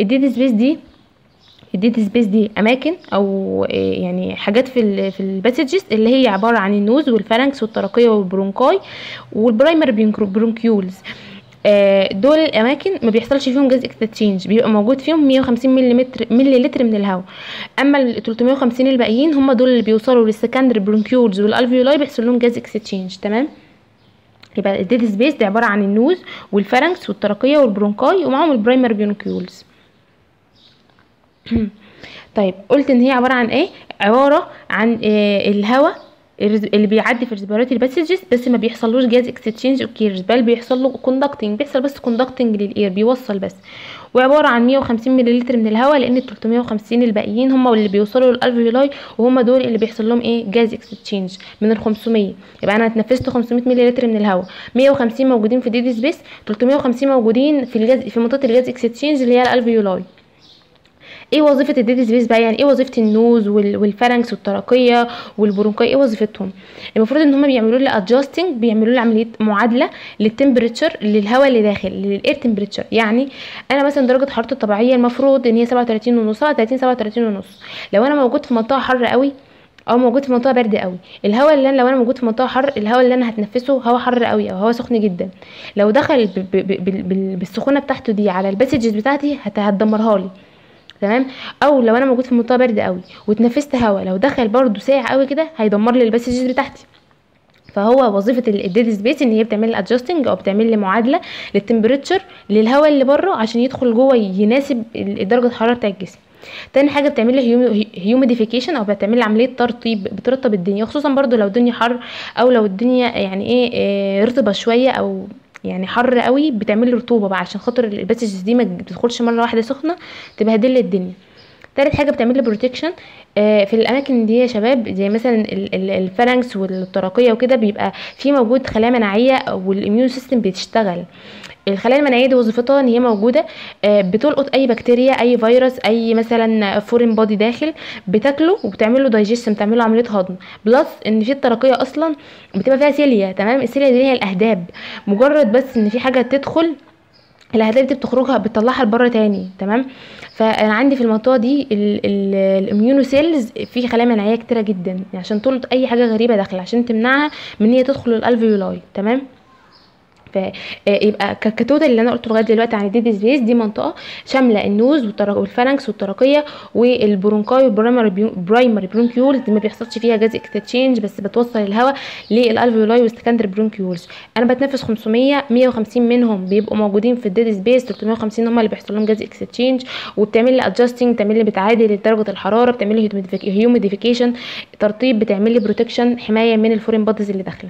الديد سبيس دي اماكن او يعني حاجات في الباسجز اللي هي عباره عن النوز والفارنكس والترقيه والبرونكاي والبرايمري برونكيولز. دول الاماكن ما بيحصلش فيهم جاز اكستشينج، بيبقى موجود فيهم 150 مللي لتر من الهواء. اما ال 350 الباقيين هم دول اللي بيوصلوا للسكندري برونكيولز والالفيولاي، بيحصل لهم جاز اكستشينج. تمام. يبقى الديد سبيس دي عباره عن النوز والفارنكس والترقيه والبرونكاي ومعاهم البرايمري برونكيولز. طيب قلت ان هي عباره عن ايه؟ عباره عن الهواء اللي بيعدي في الريسبيراتوري باسجز بس ما بيحصلوش جاز اكستشينج اوكيرز، بل بيحصل له كوندكتنج، بيحصل بس كوندكتنج للاير، بيوصل بس. وعباره عن 150 مللي لتر من الهواء، لان ال 350 الباقيين هم اللي بيوصلوا للالفيولاي، وهم دول اللي بيحصل لهم ايه؟ جاز اكستشينج من ال 500. يبقى انا اتنفست 500 مللي لتر من الهواء، 150 موجودين في ديد سبيس، 350 موجودين في منطقه الجاز اكستشينج اللي هي الالفيولاي. ايه وظيفه الديد سبيس بقى؟ يعني ايه وظيفه النوز والفارنكس والترقيه والبرونكاي؟ ايه وظيفتهم؟ المفروض ان هم بيعملوا لي ادجاستنج، بيعملوا لي عمليه معادله للتمبريتشر، للهواء اللي داخل، للاير تمبريتشر. يعني انا مثلا درجه حرارتي الطبيعيه المفروض ان هي 37 ونص، 37 ونص. لو انا موجود في منطقه حر قوي او موجود في منطقه برد قوي، الهواء اللي لو انا موجود في منطقه حر، الهواء اللي انا هتنفسه هواء حر قوي او هواء سخن جدا. لو دخل بالسخونه بتاعته دي على الباسجز بتاعتي هتدمرها لي. تمام. او لو انا موجود في منطقه برد قوي واتنفست هواء، لو دخل برده ساقع قوي كده هيدمر لي الباسجز بتاعتي. فهو وظيفه الديد سبيس ان هي بتعمل لي ادجستنج او بتعمل لي معادله للتمبريتشر للهواء اللي بره عشان يدخل جوه يناسب درجه الحراره بتاع الجسم. تاني حاجه بتعمل لي هيوميديفيكيشن او بتعمل لي عمليه ترطيب، بترطب الدنيا، خصوصا برده لو الدنيا حر او لو الدنيا يعني ايه رطبه شويه او يعني حر قوي، بتعمل لي رطوبه بقى عشان خاطر الباسجز دي ما بتدخلش مره واحده سخنه تبهدل لي الدنيا. تالت حاجه بتعمل لي بروتكشن في الاماكن دي يا شباب، زي مثلا الفارنكس والترقيه وكده، بيبقى في موجود خلايا مناعيه والاميون سيستم بتشتغل. الخلايا المناعيه دي وظيفتها ان هي موجوده بتلقط اي بكتيريا، اي فيروس، اي مثلا فورين بودي داخل، بتاكله وبتعمل له دايجيشن، بتعمل له عمليه هضم. بلس ان في الترقيه اصلا بتبقى فيها سيليا. تمام. السيليا دي هي الاهداب، مجرد بس ان في حاجه تدخل الاهداب دي بتخرجها بتطلعها لبره تاني. تمام. فانا عندي في المنطقه دي الاميونو سيلز في خلايا مناعيه كتيره جدا عشان تلقط اي حاجه غريبه داخله، عشان تمنعها من ان هي تدخل الالفيولاي. تمام. فيبقى كتوتال اللي انا قلته لغايه دلوقتي عن الديد سبيس دي منطقه شامله النوز والفارنكس والترقيه والبرونكاي والبرايمري برونكيولز، دي ما بيحصلش فيها جاز اكستشينج بس بتوصل الهواء للالفيولاي والسكندري برونكيولز. انا بتنفس 500، 150 منهم بيبقوا موجودين في الديد سبيس، 350 هم اللي بيحصل لهم جاز اكستشينج، وبتعمل لي ادجستنج، بتعمل لي بتعادل درجه الحراره، بتعمل لي هيوميديفيكيشن ترطيب، بتعمل لي بروتكشن حمايه من الفورين بوديز اللي داخله.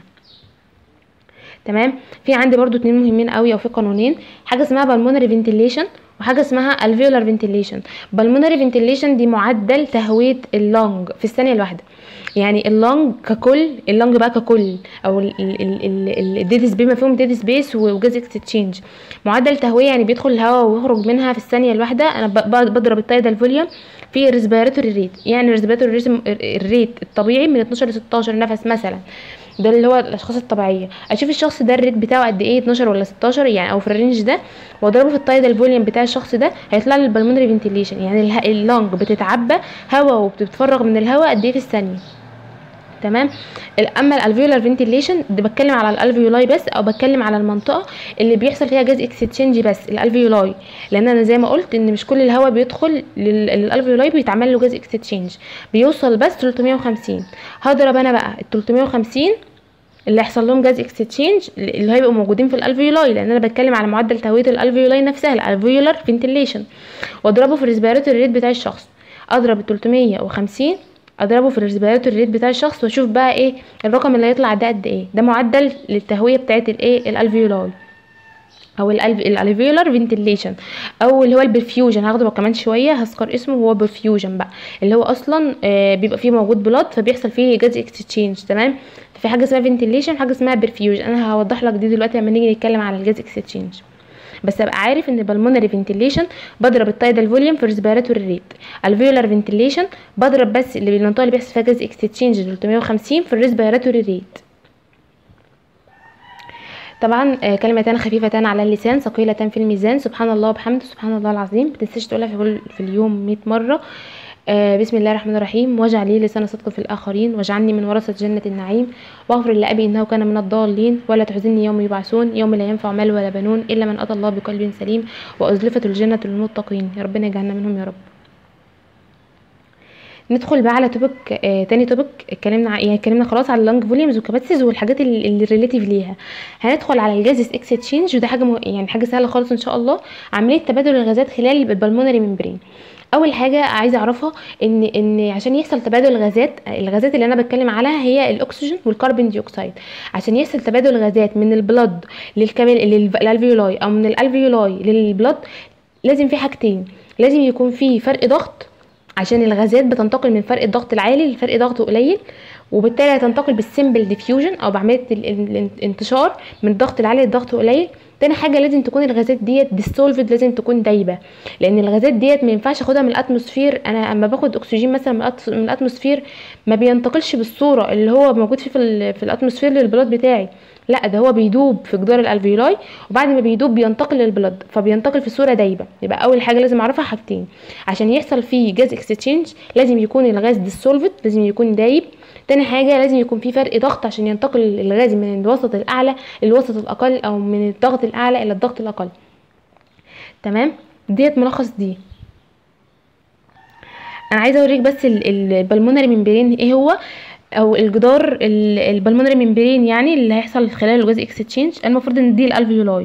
تمام. في عندي برضو اتنين مهمين قوي او في قانونين، حاجه اسمها بالمونري فنتيليشن وحاجه اسمها الفيولار فنتيليشن. بالمونري فنتيليشن دي معدل تهويه اللنج في الثانيه الواحده. يعني اللنج ككل، اللنج بقى ككل او الديد سبيس ما فيهم ديد سبيس وجاز اكستشينج، معدل تهويه يعني بيدخل الهواء ويخرج منها في الثانيه الواحده. انا بضرب التايدال فوليوم في الريسبيراتوري ريت، يعني الريسبيراتوري الريت الطبيعي من 12 ل 16 نفس مثلا، ده اللي هو الاشخاص الطبيعيه. اشوف الشخص ده الريت بتاعه قد ايه، 12 ولا 16 يعني او في الرينج ده، واضربه في التايدال فوليوم بتاع الشخص ده، هيطلع لي البلمونري فنتيليشن، يعني اللنج بتتعبى هواء وبتتفرغ من الهواء قد ايه في الثانيه. تمام. اما الالفيولار فنتيليشن ده بتكلم على الالفيولاي بس، او بتكلم على المنطقه اللي بيحصل فيها جاز اكستشينج بس، الالفيولاي، لان انا زي ما قلت ان مش كل الهواء بيدخل للالفيولاي بيتعمل له جاز اكستشينج، بيوصل بس 350. هضرب انا بقى ال 350 اللي هيحصل لهم جاز اكستشينج اللي هيبقوا موجودين في الالفيولاي، لان انا بتكلم على معدل تهويه الالفيولاي نفسها، الالفيولار فنتيليشن، واضربه في الريسبيراتوري ريت بتاع الشخص. اضرب ال 350 اضربه في الريسبيراتوري ريت بتاع الشخص، واشوف بقى ايه الرقم اللي هيطلع ده قد ايه. ده معدل للتهويه بتاعه الايه الالفيولاي، او الالفيولار فنتيليشن، او اللي هو البرفيوجن. هاخده كمان شويه هذكر اسمه، هو برفيوجن بقى، اللي هو اصلا بيبقى فيه موجود بلاد فبيحصل فيه جاز اكستشينج. تمام. في حاجه اسمها فنتيليشن، حاجه اسمها برفيوجن، انا هوضح لك دي دلوقتي لما نيجي نتكلم على الجاز اكستشينج. بس ابقى عارف ان البلمونري فنتيليشن بضرب التايدال فوليوم في الريسبيراتوري ريت، الفيولار فنتيليشن بضرب بس اللي المنطقه اللي بيحصل فيها جاز اكستشينج 350 في الريسبيراتوري ريت. طبعا كلمتان خفيفتان على اللسان ثقيلتان في الميزان، سبحان الله وبحمده سبحان الله العظيم. متنساش تقولها في اليوم 100 مره. بسم الله الرحمن الرحيم. واجعل لي لسان صدق في الاخرين، واجعلني من ورثة جنة النعيم، واغفر لابي انه كان من الضالين، ولا تحزني يوم يبعثون، يوم لا ينفع مال ولا بنون الا من اتى الله بقلب سليم، وازلفت الجنة للمتقين. يا ربنا يجعلنا منهم يا رب. ندخل بقى على توبك تاني توبك. اتكلمنا خلاص على اللانج فوليومز والكاباسيتيز والحاجات اللي ريليتيف ليها. هندخل على الجازز اكستشينج، وده حاجه يعني حاجه سهله خالص ان شاء الله، عمليه تبادل الغازات خلال البلمونري ممبرين. اول حاجه عايزه اعرفها ان عشان يحصل تبادل الغازات اللي انا بتكلم عليها هي الاكسجين والكربون ديوكسيد. عشان يحصل تبادل غازات من البلد للالفيولاي، او من الالفيولاي للبلد، لازم في حاجتين. لازم يكون في فرق ضغط، عشان الغازات بتنتقل من فرق الضغط العالي لفرق ضغط قليل، وبالتالي هتنتقل بالسيمبل ديفيوجن او بعمليه الانتشار من الضغط العالي للضغط قليل. تاني حاجه لازم تكون الغازات ديت ديسولفد، لازم تكون دايبه، لان الغازات ديت ما ينفعش اخدها من الاتموسفير. انا اما باخد اكسجين مثلا من الاتموسفير ما بينتقلش بالصوره اللي هو موجود فيه في الاتموسفير للبلاد بتاعي، لا ده هو بيدوب في جدار الالفيولاي، وبعد ما بيدوب بينتقل للبلد، فبينتقل في صوره دايبه. يبقى اول حاجه لازم اعرفها حاجتين عشان يحصل فيه جاز اكستشينج، لازم يكون الغاز ديسولفد، لازم يكون دايب. تاني حاجه لازم يكون في فرق ضغط عشان ينتقل الغاز من الوسط الاعلى للوسط الاقل، او من الضغط الاعلى الى الضغط الاقل. تمام. ديت ملخص دي. انا عايزه اوريك بس البلمونري ممبرين ايه هو، او الجدار البلمونري ممبرين يعني اللي هيحصل خلال الجاز اكستشينج. المفروض ان دي الالفيولاي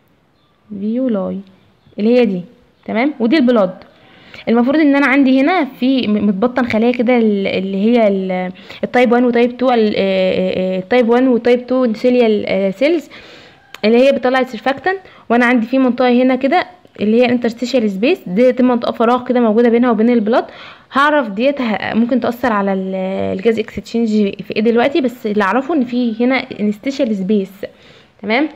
اللي هي دي، تمام، ودي البلاد. المفروض ان انا عندي هنا في متبطن خلايا كده اللي هي التايب 1 وتايب 2، التايب 1 وتايب 2 سيليال سيلز اللي هي بتطلع السيرفاكتنت، وانا عندي في منطقه هنا كده اللي هي انترستيشال سبيس، دي منطقه فراغ كده موجوده بينها وبين البلاد. هعرف ديت ممكن تاثر على الجاز اكستشينج في ايه دلوقتي، بس اللي اعرفه ان في هنا انترستيشال سبيس. تمام.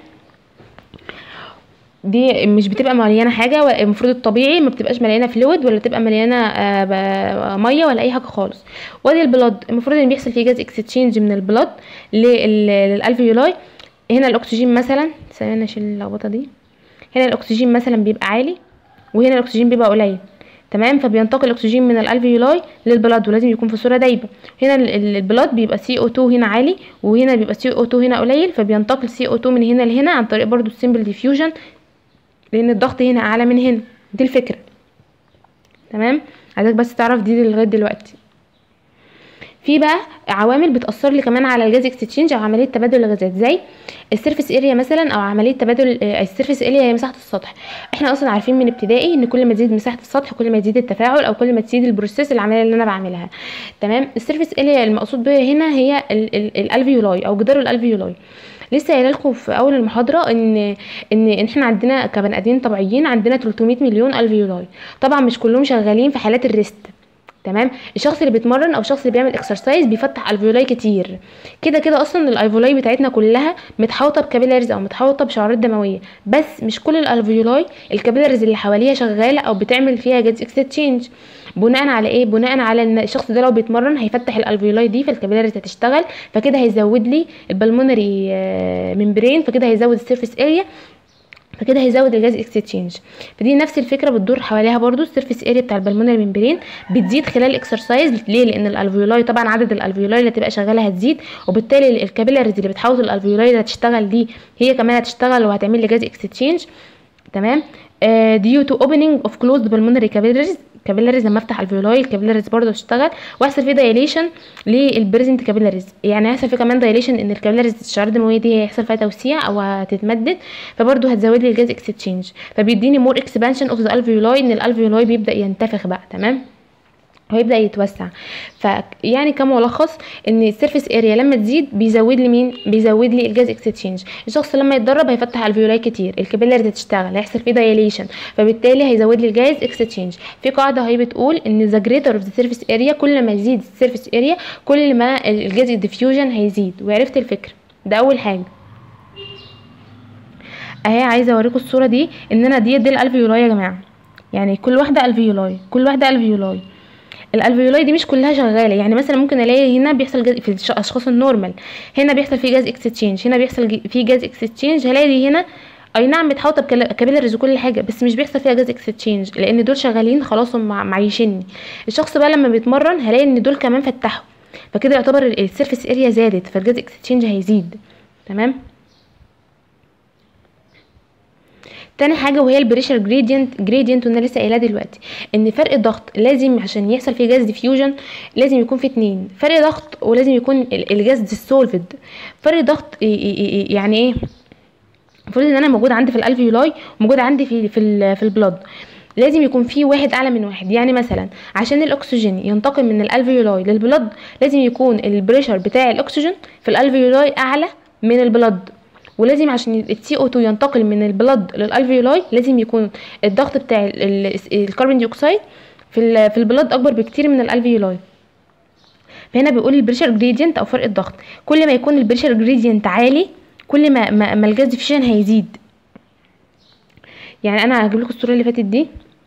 دي مش بتبقى مليانه حاجه، المفروض الطبيعي ما بتبقاش مليانه فلويد ولا تبقى مليانه ميه ولا اي حاجه خالص. وادي البلاد المفروض ان بيحصل فيه جاز اكستشينج من البلاد للالفيولاي. هنا الاكسجين مثلا، ثواني اشيل اللخبطه دي، هنا الاكسجين مثلا بيبقى عالي وهنا الاكسجين بيبقى قليل. تمام. فبينتقل الاكسجين من الالفيولاي للبلاد، ولازم يكون في صوره دايبه. هنا البلاد بيبقى CO2 هنا عالي، وهنا بيبقى CO2 هنا قليل، فبينتقل CO2 من هنا لهنا عن طريق برضو السيمبل ديفيوجن، لان الضغط هنا اعلى من هنا. دي الفكره. تمام. عايزك بس تعرف دي لغايه دلوقتي. في بقى عوامل بتاثر لي كمان على الجاز اكستشينج او عمليه تبادل الغازات، زي السيرفيس اريا مثلا، او عمليه تبادل السيرفيس اريا هي مساحه السطح. احنا اصلا عارفين من ابتدائي ان كل ما تزيد مساحه السطح كل ما تزيد التفاعل، او كل ما تزيد البروسيس العمليه اللي انا بعملها. تمام. السيرفيس اريا المقصود بها هنا هي الالفيولاي او جدار الالفيولاي. لسه قايله لكم في اول المحاضره ان احنا عندنا كبني ادمين طبيعيين عندنا 300 مليون الفيولاي. طبعا مش كلهم شغالين في حالات الريست. تمام. الشخص اللي بيتمرن او الشخص اللي بيعمل اكسرسايز بيفتح الفيولاي كتير. كده اصلا الالفيولاي بتاعتنا كلها متحوطه بكابيلاريز او متحوطه بشعيرات دمويه، بس مش كل الالفيولاي الكابيلاريز اللي حواليها شغاله او بتعمل فيها جاز اكستشينج. بناء على ايه؟ بناء على ان الشخص ده لو بيتمرن هيفتح الالفيولاي دي، فالكابيلاريز هتشتغل، فكده هيزود لي البلمونري ممبرين، فكده هيزود السيرفيس اريا، فكده هيزود الجاز اكستشينج. فدي نفس الفكره بتدور حواليها برضو. السيرفيس اريا بتاع البلمونري ممبرين بتزيد خلال الاكسرسايز. ليه؟ لان الالفيولاي طبعا عدد الالفيولاي اللي هتبقى شغاله هتزيد، وبالتالي الكابيلاريز اللي بتحوط الالفيولاي اللي هتشتغل دي هي كمان هتشتغل وهتعمل لي جاز اكستشينج. تمام. due to opening of closed pulmonary capillaries لما افتح الفيولاي الكابيلاريز برضه تشتغل ويحصل فيه دايليشن للبريزنت كابيلاريز. يعني هيحصل فيه كمان دايليشن ان الكابيلاريز الشعيرات الدمويه دي هيحصل فيها توسيع او هتتمدد، فبرضه هتزود لي الجاز اكستشينج. فبيديني مور اكسبانشن اوف ذا الفيولاي، ان الالفيولاي بيبدا ينتفخ بقى. تمام، هيبدا يتوسع. فيعني كملخص ان السيرفيس اريا لما تزيد بيزود لي مين؟ بيزود لي الجاز اكستشينج. الشخص لما يتدرب هيفتح الفيولاي كتير، الكابيلاريز هتشتغل، هيحصل فيه دايليشن، فبالتالي هيزود لي الجاز اكستشينج. في قاعده هي بتقول ان ذا جريتر اوف ذا سيرفيس اريا، كل ما يزيد السيرفيس اريا كل ما الجاز ديفيوجن هيزيد. وعرفت الفكره. ده اول حاجه اهي. عايزه اوريكم الصوره دي، ان انا دي الالفيولاي يا جماعه، يعني كل واحده الفيولاي، كل واحده الفيولاي. الالفيولاي دي مش كلها شغاله. يعني مثلا ممكن الاقي هنا بيحصل جاز في الاشخاص النورمال، هنا بيحصل فيه جاز اكستشينج، هنا بيحصل فيه جاز اكستشينج. هلاقي هنا اي نعم متحوطه بكابيلاريز وكل حاجه، بس مش بيحصل فيها جاز اكستشينج لان دول شغالين خلاص هم معيشيني. الشخص بقى لما بيتمرن هلاقي ان دول كمان فتحوا، فكده يعتبر السيرفيس اريا زادت، فالجاز اكستشينج هيزيد. تمام. تاني حاجه وهي البريشر جريدينت وانا لسه قايلها دلوقتي، ان فرق الضغط لازم عشان يحصل فيه جاز ديفيوجن لازم يكون في اتنين، فرق ضغط ولازم يكون الجاز ديسولفد. فرق ضغط يعني ايه؟ المفروض ان انا موجود عندي في الالفيولاي وموجود عندي في البلاد، لازم يكون في واحد اعلى من واحد. يعني مثلا عشان الاكسجين ينتقل من الالفيولاي للبلاد لازم يكون البريشر بتاع الاكسجين في الالفيولاي اعلى من البلاد، ولازم عشان السي او 2 ينتقل من البلد للالفيولاي لازم يكون الضغط بتاع الكربون ديوكسيد في البلد اكبر بكتير من الالفيولاي. فهنا بيقول البريشر جريدينت او فرق الضغط، كل ما يكون البريشر جريدينت عالي كل ما الجاز ديفيوجن هيزيد. يعني انا هجيب لكم الصوره اللي فاتت دي.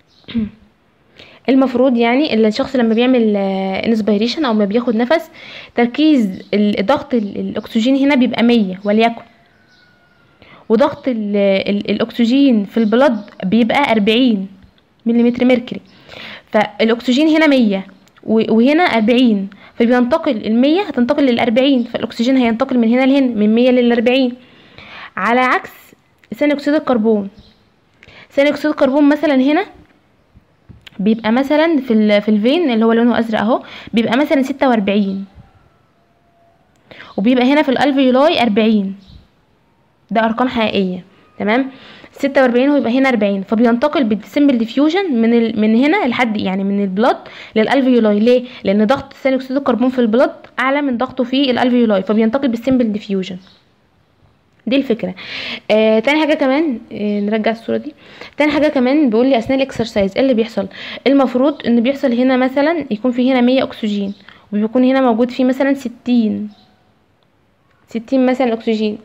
المفروض يعني الشخص لما بيعمل انسبيريشن او ما بياخد نفس، تركيز ضغط الاكسجين هنا بيبقى 100 وليكن، وضغط الاكسجين في البلد بيبقى 40 ملم ميركوري. فالاكسجين هنا 100 وهنا 40، فبينتقل ال100 هتنتقل لل40، فالاكسجين هينتقل من هنا لهنا من 100 لل40. على عكس ثاني اكسيد الكربون، ثاني اكسيد الكربون مثلا هنا بيبقى مثلا في الفين اللي هو لونه ازرق اهو بيبقى مثلا 46، وبيبقى هنا في الالفيولاي 40. ده ارقام حقيقيه. تمام. 46 ويبقى هنا 40، فبينتقل بالسمبل ديفيوجن من هنا لحد يعني من البلد للالفيولاي. ليه؟ لان ضغط ثاني اكسيد الكربون في البلد اعلى من ضغطه في الالفيولاي، فبينتقل بالسمبل ديفيوجن. دي الفكره. تاني حاجه كمان نرجع الصوره دي. تاني حاجه كمان بيقول لي اثناء الاكسرسايز ايه اللي بيحصل. المفروض ان بيحصل هنا مثلا يكون في هنا 100 اكسجين، وبيكون هنا موجود فيه مثلا 60 مثلا اكسجين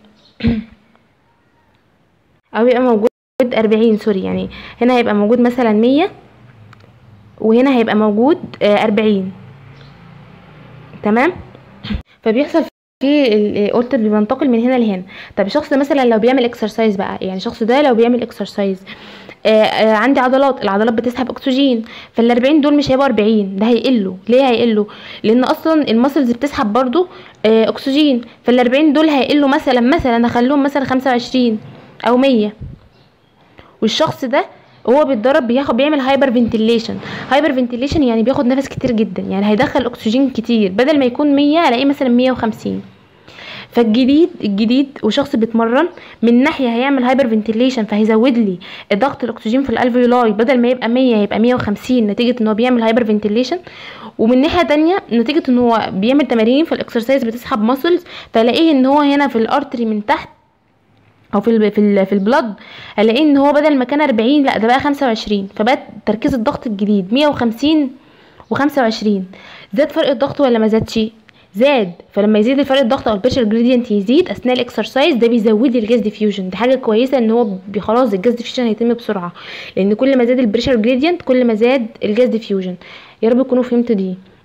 او يبقى موجود 40 سوري، يعني هنا هيبقى موجود مثلا 100 وهنا هيبقى موجود 40. تمام. فبيحصل في قلت بينتقل من هنا لهنا. طب الشخص مثلا لو بيعمل اكسرسايز بقى، يعني الشخص ده لو بيعمل اكسرسايز عندي العضلات بتسحب اكسجين، فال40 دول مش هيبقوا 40، ده هيقلوا. ليه هيقلوا؟ لان اصلا المسلز بتسحب برضو اكسجين، فال40 دول هيقلوا مثلا اخليهم مثلا 25 او 100. والشخص ده هو بيتدرب بيعمل هايبر فنتيليشن يعني بياخد نفس كتير جدا، يعني هيدخل اكسجين كتير، بدل ما يكون 100 الاقيه مثلا 150. فالجديد وشخص بيتمرن من ناحيه هيعمل هايبر فنتيليشن فهيزود لي ضغط الاكسجين في الالفيولاي، بدل ما يبقى 100 هيبقى 150 نتيجه ان هو بيعمل هايبر فنتيليشن. ومن ناحيه تانية نتيجه ان هو بيعمل تمارين في الاكسرسايز بتسحب ماسلز، فلاقيه ان هو هنا في الارتري من تحت او في البلد هلاقيه ان هو بدل ما كان 40 لا ده بقى 25، فبقى تركيز الضغط الجديد 150 و25. زاد فرق الضغط ولا ما زادش؟ زاد. فلما يزيد فرق الضغط او البريشر جريدينت يزيد اثناء الاكسرسايز، ده بيزود الجاز ديفيوجن. دي حاجه كويسه ان هو خلاص الجاز ديفيوجن هيتم بسرعه، لان كل ما زاد البريشر جريدينت كل ما زاد الجاز ديفيوجن. يا رب تكونوا فهمتوا دي.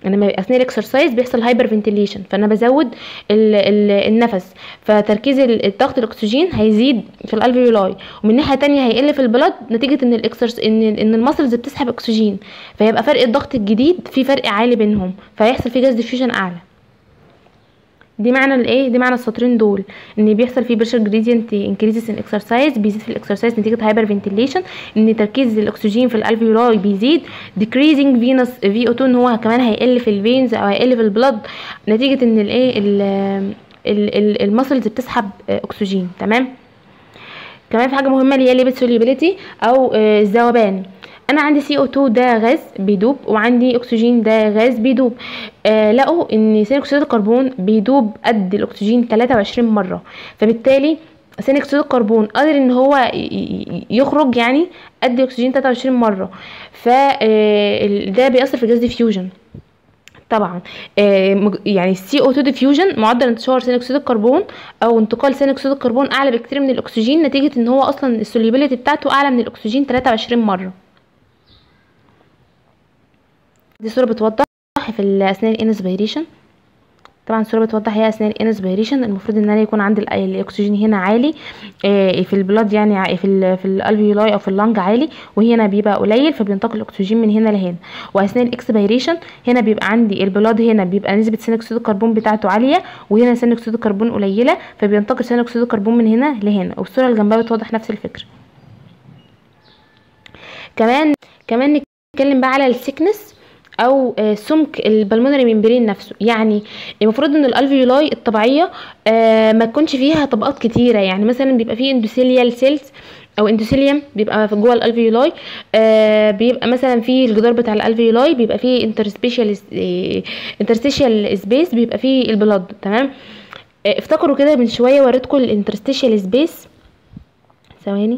انا اثناء الاكسرسايز بيحصل هايبر فنتيليشن، فانا بزود النفس، فتركيز الضغط الاكسجين هيزيد في الالفيولاي، ومن ناحيه تانية هيقل في البلد نتيجه ان ان المسلز بتسحب اكسجين، فيبقى فرق الضغط الجديد في فرق عالي بينهم، فيحصل فيه جاز ديفيوجن اعلى. دي معنى الايه، دي معنى السطرين دول، ان بيحصل فيه بريشر جريدينت انكريزز ان اكسرسايز، بيزيد في الاكسرسايز نتيجه هايبر فنتيليشن، ان تركيز الاكسجين في الالفيولاي بيزيد، ديكريزنج فينس في او 2 ان هو كمان هيقل في الفينز او هيقل في البلد نتيجه ان الايه المسلز بتسحب اكسجين. تمام. كمان في حاجه مهمه اللي هي ليبيد سوليبيليتي او الذوبان. انا عندي CO2 ده غاز بيدوب، وعندي اكسجين ده غاز بيدوب. لقوا ان ثاني اكسيد الكربون بيدوب قد الاكسجين 23 مره، فبالتالي ثاني اكسيد الكربون قادر ان هو يخرج يعني قد الاكسجين 23 مره، فده بيأثر في جاز ديفيوجن طبعا. يعني CO2 ديفيوجن معدل انتشار ثاني اكسيد الكربون او انتقال ثاني اكسيد الكربون اعلى بكتير من الاكسجين، نتيجه ان هو اصلا السوليبيليتي بتاعته اعلى من الاكسجين 23 مره. دي صورة بتوضح في اثناء الانسبيريشن. طبعا الصورة بتوضح هي اثناء الانسبيريشن المفروض ان انا يكون عندي الاكسجين هنا عالي في البلاد، يعني في الالفيولاي او في اللنج عالي، وهنا بيبقى قليل فبينتقل الاكسجين من هنا لهنا. واثناء الاكسبيريشن هنا بيبقى عندي البلاد هنا بيبقى نسبة ثاني اكسيد الكربون بتاعته عالية، وهنا ثاني اكسيد الكربون قليلة، فبينتقل ثاني اكسيد الكربون من هنا لهنا. والصورة اللي جنبها بتوضح نفس الفكرة. كمان نتكلم بقى على السيكنس او سمك البلمونري ممبرين نفسه. يعني المفروض ان الالفيولاي الطبيعيه ما تكونش فيها طبقات كتيره، يعني مثلا بيبقى فيه اندوثيليال سيلز او اندوثيليوم بيبقى في جوه الالفيولاي، بيبقى مثلا في الجدار بتاع الالفيولاي بيبقى فيه انترستيشيال سبيس بيبقى فيه البلاد. تمام. افتكروا كده من شويه وريتكم الانترستيشيال سبيس، ثواني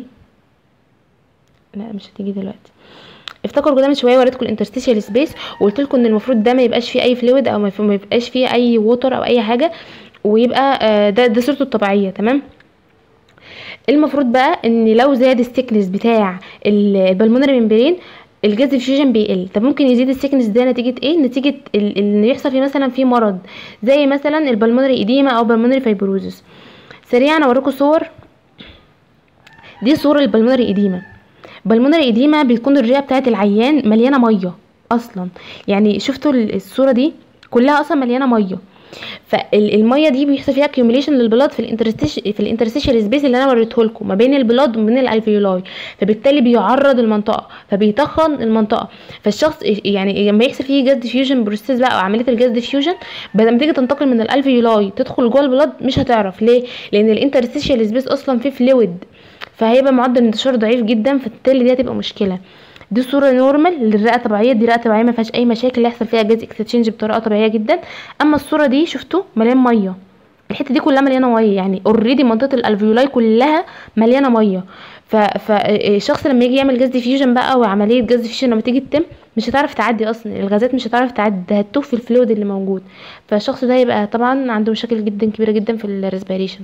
لا مش هتيجي دلوقتي. افتكروا كده من شويه وريتكم الانترستيشيال سبيس، وقلت لكم ان المفروض ده ما يبقاش فيه اي فلويد او ما يبقاش فيه اي ووتر او اي حاجه، ويبقى ده صورته الطبيعيه. تمام. المفروض بقى ان لو زاد السيكنس بتاع البلمونري ممبرين الجاز ديفيوجن بيقل. طب ممكن يزيد السيكنس ده نتيجه ايه؟ نتيجه ان يحصل فيه مثلا في مرض زي مثلا البلمونري ايديما او بلمونري فايبروزس. سريعا اوريكم صور. دي صوره البلمونري ايديما. بالمونري ايديما بتكون الرئه بتاعت العيان مليانه ميه اصلا، يعني شفتوا الصوره دي كلها اصلا مليانه ميه، فالميه دي بيحصل فيها اكيوميليشن للبلاد في الانترستيشال سبيس اللي انا وريته لكم ما بين البلاد وما بين الالفيولاي، فبالتالي بيعرض المنطقه فبيتخن المنطقه. فالشخص يعني لما يحصل فيه جاز ديفيوجن بروسيس بقى او عمليه الجاز ديفيوجن بدل ما تيجي تنتقل من الالفيولاي تدخل جوه البلاد مش هتعرف. ليه؟ لان الانترستيشال سبيس اصلا فيه فلويد، فهيبقى معدل انتشار ضعيف جدا، فبالتالي دي هتبقى مشكله. دي صوره نورمال للرئه طبيعيه، دي رئه طبيعيه ما فيهاش اي مشاكل، يحصل فيها جاز اكستشينج بطريقه طبيعيه جدا. اما الصوره دي شفتوا مليان ميه، الحته دي كلها مليانه ميه، يعني اوريدي منطقه الالفيولاي كلها مليانه ميه. فالشخص لما يجي يعمل جاز ديفيوجن بقى وعمليه جاز ديفيوجن لما تيجي تتم مش هتعرف تعدي اصلا، الغازات مش هتعرف تعدي، هتتوه في الفلويد اللي موجود، فالشخص ده يبقى طبعا عنده مشاكل جدا كبيره جدا في الريسبيريشن.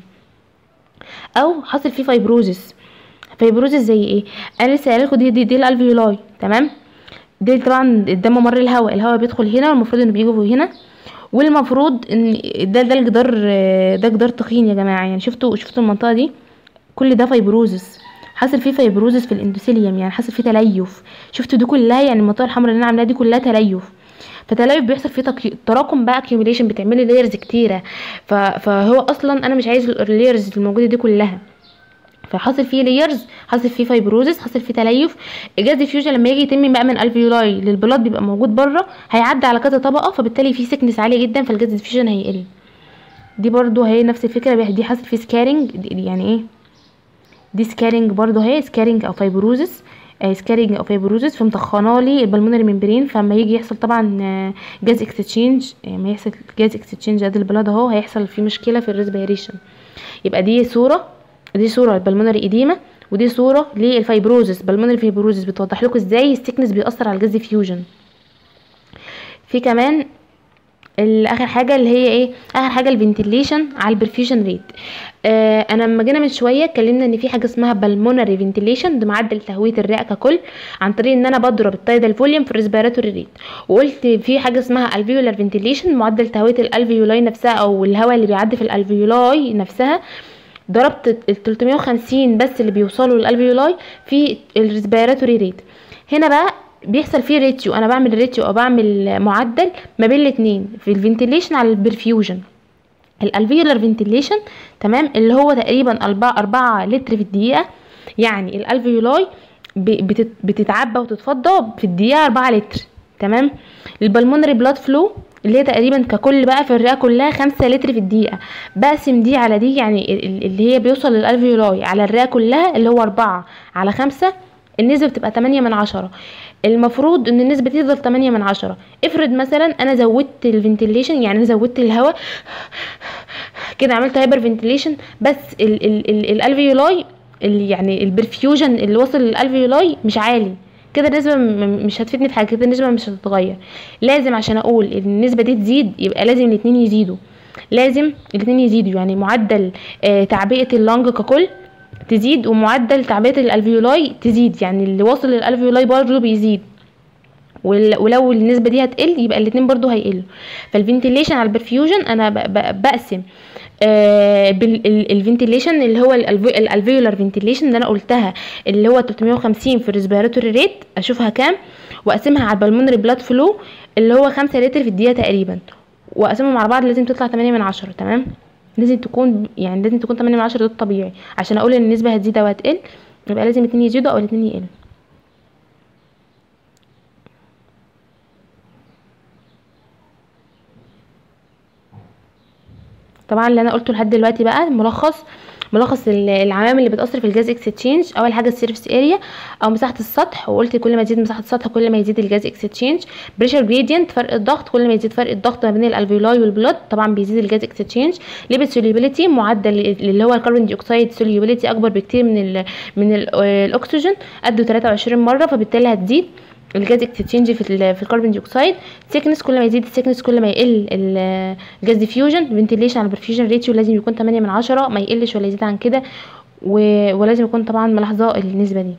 او حصل فيه فايبروزس. فايبروزس زي ايه؟ انا لسه قايله لكم دي الالفيولاي. تمام. دي طبعا قدام ممر الهواء بيدخل هنا والمفروض انه بيجوا هنا، والمفروض ان ده الجدار، ده جدار تخين يا جماعه. يعني شفتوا المنطقه دي كل ده فايبروزس، حصل فيه فايبروزس في الاندوثيليوم، يعني حصل فيه تليف. شفتوا دي كلها يعني المنطقه الحمراء اللي انا عاملاها دي كلها تليف، فتليف بيحصل فيه تراكم بقى اكيوميليشن، بتعملي لايرز كتيره، فهو اصلا انا مش عايز اللايرز الموجوده دي كلها، فحصل فيه لايرز، حصل فيه فايبروزس، حصل فيه تليف. الجاز ديفيوجن لما يجي يتم بقى من الفيولاي للبلاد بيبقى موجود بره، هيعدي على كذا طبقه، فبالتالي في سكنس عاليه جدا، فالجاز ديفيوجن هيقل. دي برضو هي نفس الفكره، دي حصل فيه سكارينج. يعني ايه دي؟ سكارينج برضو، هي سكارينج او فايبروزس، سكارينج او فايبروزس، فمطخنالي البلمونري ممبرين، فلما يجي يحصل طبعا جاز اكستشينج، ما يحصل جاز اكستشينج قد البلاد اهو هيحصل فيه مشكله في الريسبيريشن. يبقى دي صوره البلمونري ايديما، ودي صوره للفايبروزس. بالمونري فايبروزس بتوضح لكم ازاي السيكنس بيأثر على الجاز ديفيوجن. في كمان اخر حاجه اللي هي ايه؟ اخر حاجه الفنتيليشن على البرفيوجن ريت. انا لما جينا من شويه اتكلمنا ان في حاجه اسمها بالمونري فنتيليشن، ده معدل تهويه الرئه ككل عن طريق ان انا بضرب التايدال فوليوم في الريسبيراتوري ريت. وقلت في حاجه اسمها الفيولار فنتيليشن، معدل تهويه الالفيولاي نفسها او الهواء اللي بيعدي في الالفيولاي نفسها. ضربت ال 350 بس اللي بيوصلوا للالفيولاي في الريسبيراتوري ريت. هنا بقى بيحصل فيه ريتيو، انا بعمل ريتيو او بعمل معدل ما بين الاثنين في الفنتيليشن على البرفيوجن. الالفيولار فنتيليشن تمام اللي هو تقريبا 4 لتر في الدقيقه، يعني الالفيولاي بتتعبى وتتفضى في الدقيقه 4 لتر تمام. البلمونري بلاد فلو اللي هي تقريبا ككل بقى في الرئه كلها 5 لتر في الدقيقه، بقسم دي على دي، يعني اللي هي بيوصل للالفيولاي على الرئه كلها اللي هو 4 على 5، النسبه بتبقى 8/10. المفروض ان النسبه تفضل 8/10. افرض مثلا انا زودت الفنتيليشن، يعني انا زودت الهواء كده، عملت هايبر فنتيليشن، بس الالفيولاي اللي يعني البرفيوجن اللي وصل للالفيولاي مش عالي، كده النسبه مش هتفيدني في حاجه، كده النسبه مش هتتغير. لازم عشان اقول ان النسبه دي تزيد يبقى لازم الاثنين يزيدوا، لازم الاثنين يزيدوا، يعني معدل تعبئه اللنج ككل تزيد ومعدل تعبئه الالفيولاي تزيد، يعني اللي واصل للالفيولاي برضه بيزيد، ولو النسبه دي هتقل يبقى الاثنين برضو هيقلوا. فالفنتيليشن على البرفيوجن انا بقسم بالفنتيليشن اللي هو الالفيولار فنتيليشن اللي انا قلتها اللي هو 350 في الريسبيراتوري ريت، اشوفها كام واقسمها على البلمونري بلاد فلو اللي هو 5 لتر في الدقيقه تقريبا، واقسمهم على بعض لازم تطلع 8/10 تمام. لازم تكون 8/10 ده الطبيعي، عشان اقول ان النسبه هتزيد او هتقل يبقى لازم الاثنين يزيدوا او الاثنين يقلوا. طبعا اللي انا قلته لحد دلوقتي بقى ملخص العوامل اللي بتاثر في الجاز اكستشينج. اول حاجه السيرفيس اريا او مساحه السطح، وقلت كل ما تزيد مساحه السطح كل ما يزيد الجاز اكستشينج. بريشر جريدينت فرق الضغط، كل ما يزيد فرق الضغط ما بين الالفيولاي والبلود طبعا بيزيد الجاز اكستشينج. ليبيد سوليبيليتي، معدل اللي هو الكربون دي اوكسيد سوليبيليتي اكبر بكتير من الاكسجين قد 23 مره، فبالتالي هتزيد الجاز اكستشينج في الكربون دي اوكسيد. سيكنس، كل ما يزيد السيكنس كل ما يقل الجاز ديفيوجن. فنتيليشن على البرفيوجن ريتيو لازم يكون 8/10، ما يقلش ولا يزيد عن كده، ولازم يكون طبعا ملاحظه النسبه دي.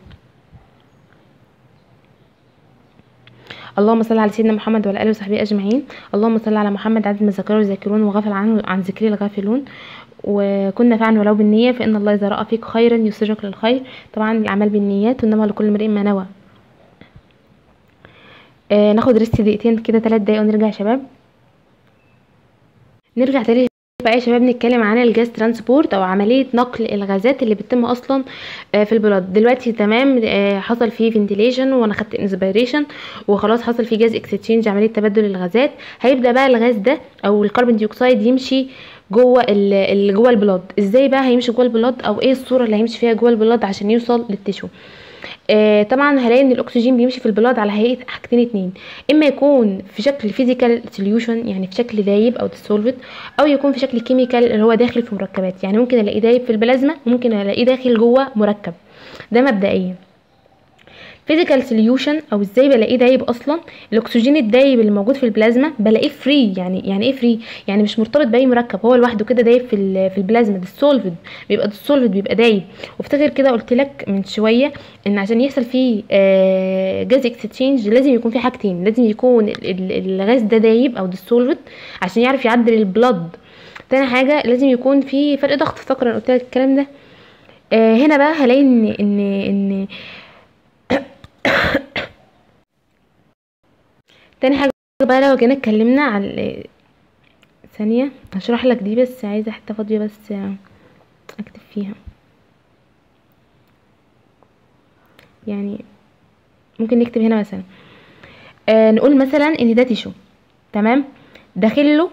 اللهم صل على سيدنا محمد وعلى اله وصحبه اجمعين. اللهم صل على محمد عدد ما ذكره الذاكرون وغفل عنه عن ذكره الغافلون، وكنا فعلا ولو بالنيه، فان الله اذا راى فيك خيرا يسرك للخير. طبعا الاعمال بالنيات وانما لكل امرئ ما نوى. ناخد ريست دقيقتين كده 3 دقايق ونرجع يا شباب. نرجع تاني بقى يا شباب، نتكلم عن الجاز ترانسبورت او عمليه نقل الغازات اللي بتتم اصلا في البلاد. دلوقتي تمام حصل فيه فنتيليشن وانا خدت انسبيريشن وخلاص، حصل فيه جاز اكستشينج عمليه تبادل الغازات. هيبدا بقى الغاز ده او الكربون ديوكسيد يمشي جوه البلاد. ازاي بقى هيمشي جوه البلاد، او ايه الصوره اللي هيمشي فيها جوه البلاد عشان يوصل للتشو؟ طبعا هلاقي ان الاكسجين بيمشي في البلاد على هيئه حاجتين اتنين، اما يكون في شكل فيزيكال سوليوشن يعني في شكل دايب او ديسولفد، او يكون في شكل كيميكال اللي هو داخل في مركبات، يعني ممكن الاقيه دايب في البلازما وممكن الاقيه داخل جوه مركب. ده مبدئيا فيزيكال سوليوشن، او ازاي بلاقيه دايب اصلا. الاكسجين الدايب اللي موجود في البلازما بلاقيه فري، يعني ايه فري؟ يعني مش مرتبط باي مركب، هو لوحده كده دايب في البلازما. ديسولفد بيبقى دايب. وافتكر كده قلت لك من شويه ان عشان يحصل فيه جاز اكستشينج لازم يكون في حاجتين، لازم يكون الغاز ده دايب او ديسولفد عشان يعرف يعدل البلد. تاني حاجه لازم يكون في فرق ضغط، فاكره انا قلت لك الكلام ده. هنا بقى هلاقي ان تاني حاجه بقى لو جينا اتكلمنا عن ثانيه هشرح لك دي، بس عايزه حته فاضيه بس اكتب فيها. يعني ممكن نكتب هنا مثلا نقول مثلا ان ده تيشو تمام، داخله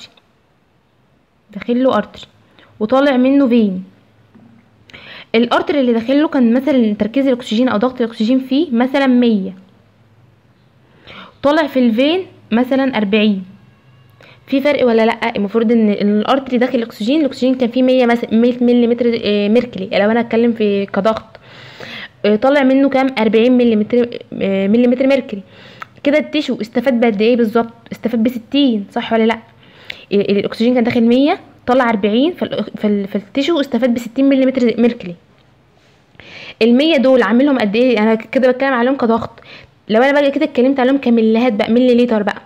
ارتري وطالع منه فين. الارتري اللي داخله كان مثلا تركيز الاكسجين او ضغط الاكسجين فيه مثلا 100، طالع في الفين مثلا 40. في فرق ولا لا؟ المفروض ان الارتري داخل الاكسجين كان فيه 100 مثلا 100 ملم ميركوري، لو انا اتكلم في كضغط طالع منه كام؟ 40 ملم ميركوري. كده التيشو استفاد بقد ايه بالظبط؟ استفاد ب60 صح ولا لا؟ الاكسجين كان داخل 100 طلع 40، فالتيشو استفاد ب60 ملم ميركوري. ال100 دول عاملهم قد ايه؟ انا كده بتكلم عليهم كضغط. لو انا بقى كده اتكلمت عليهم كمليهات بقى، ملي لتر بقى،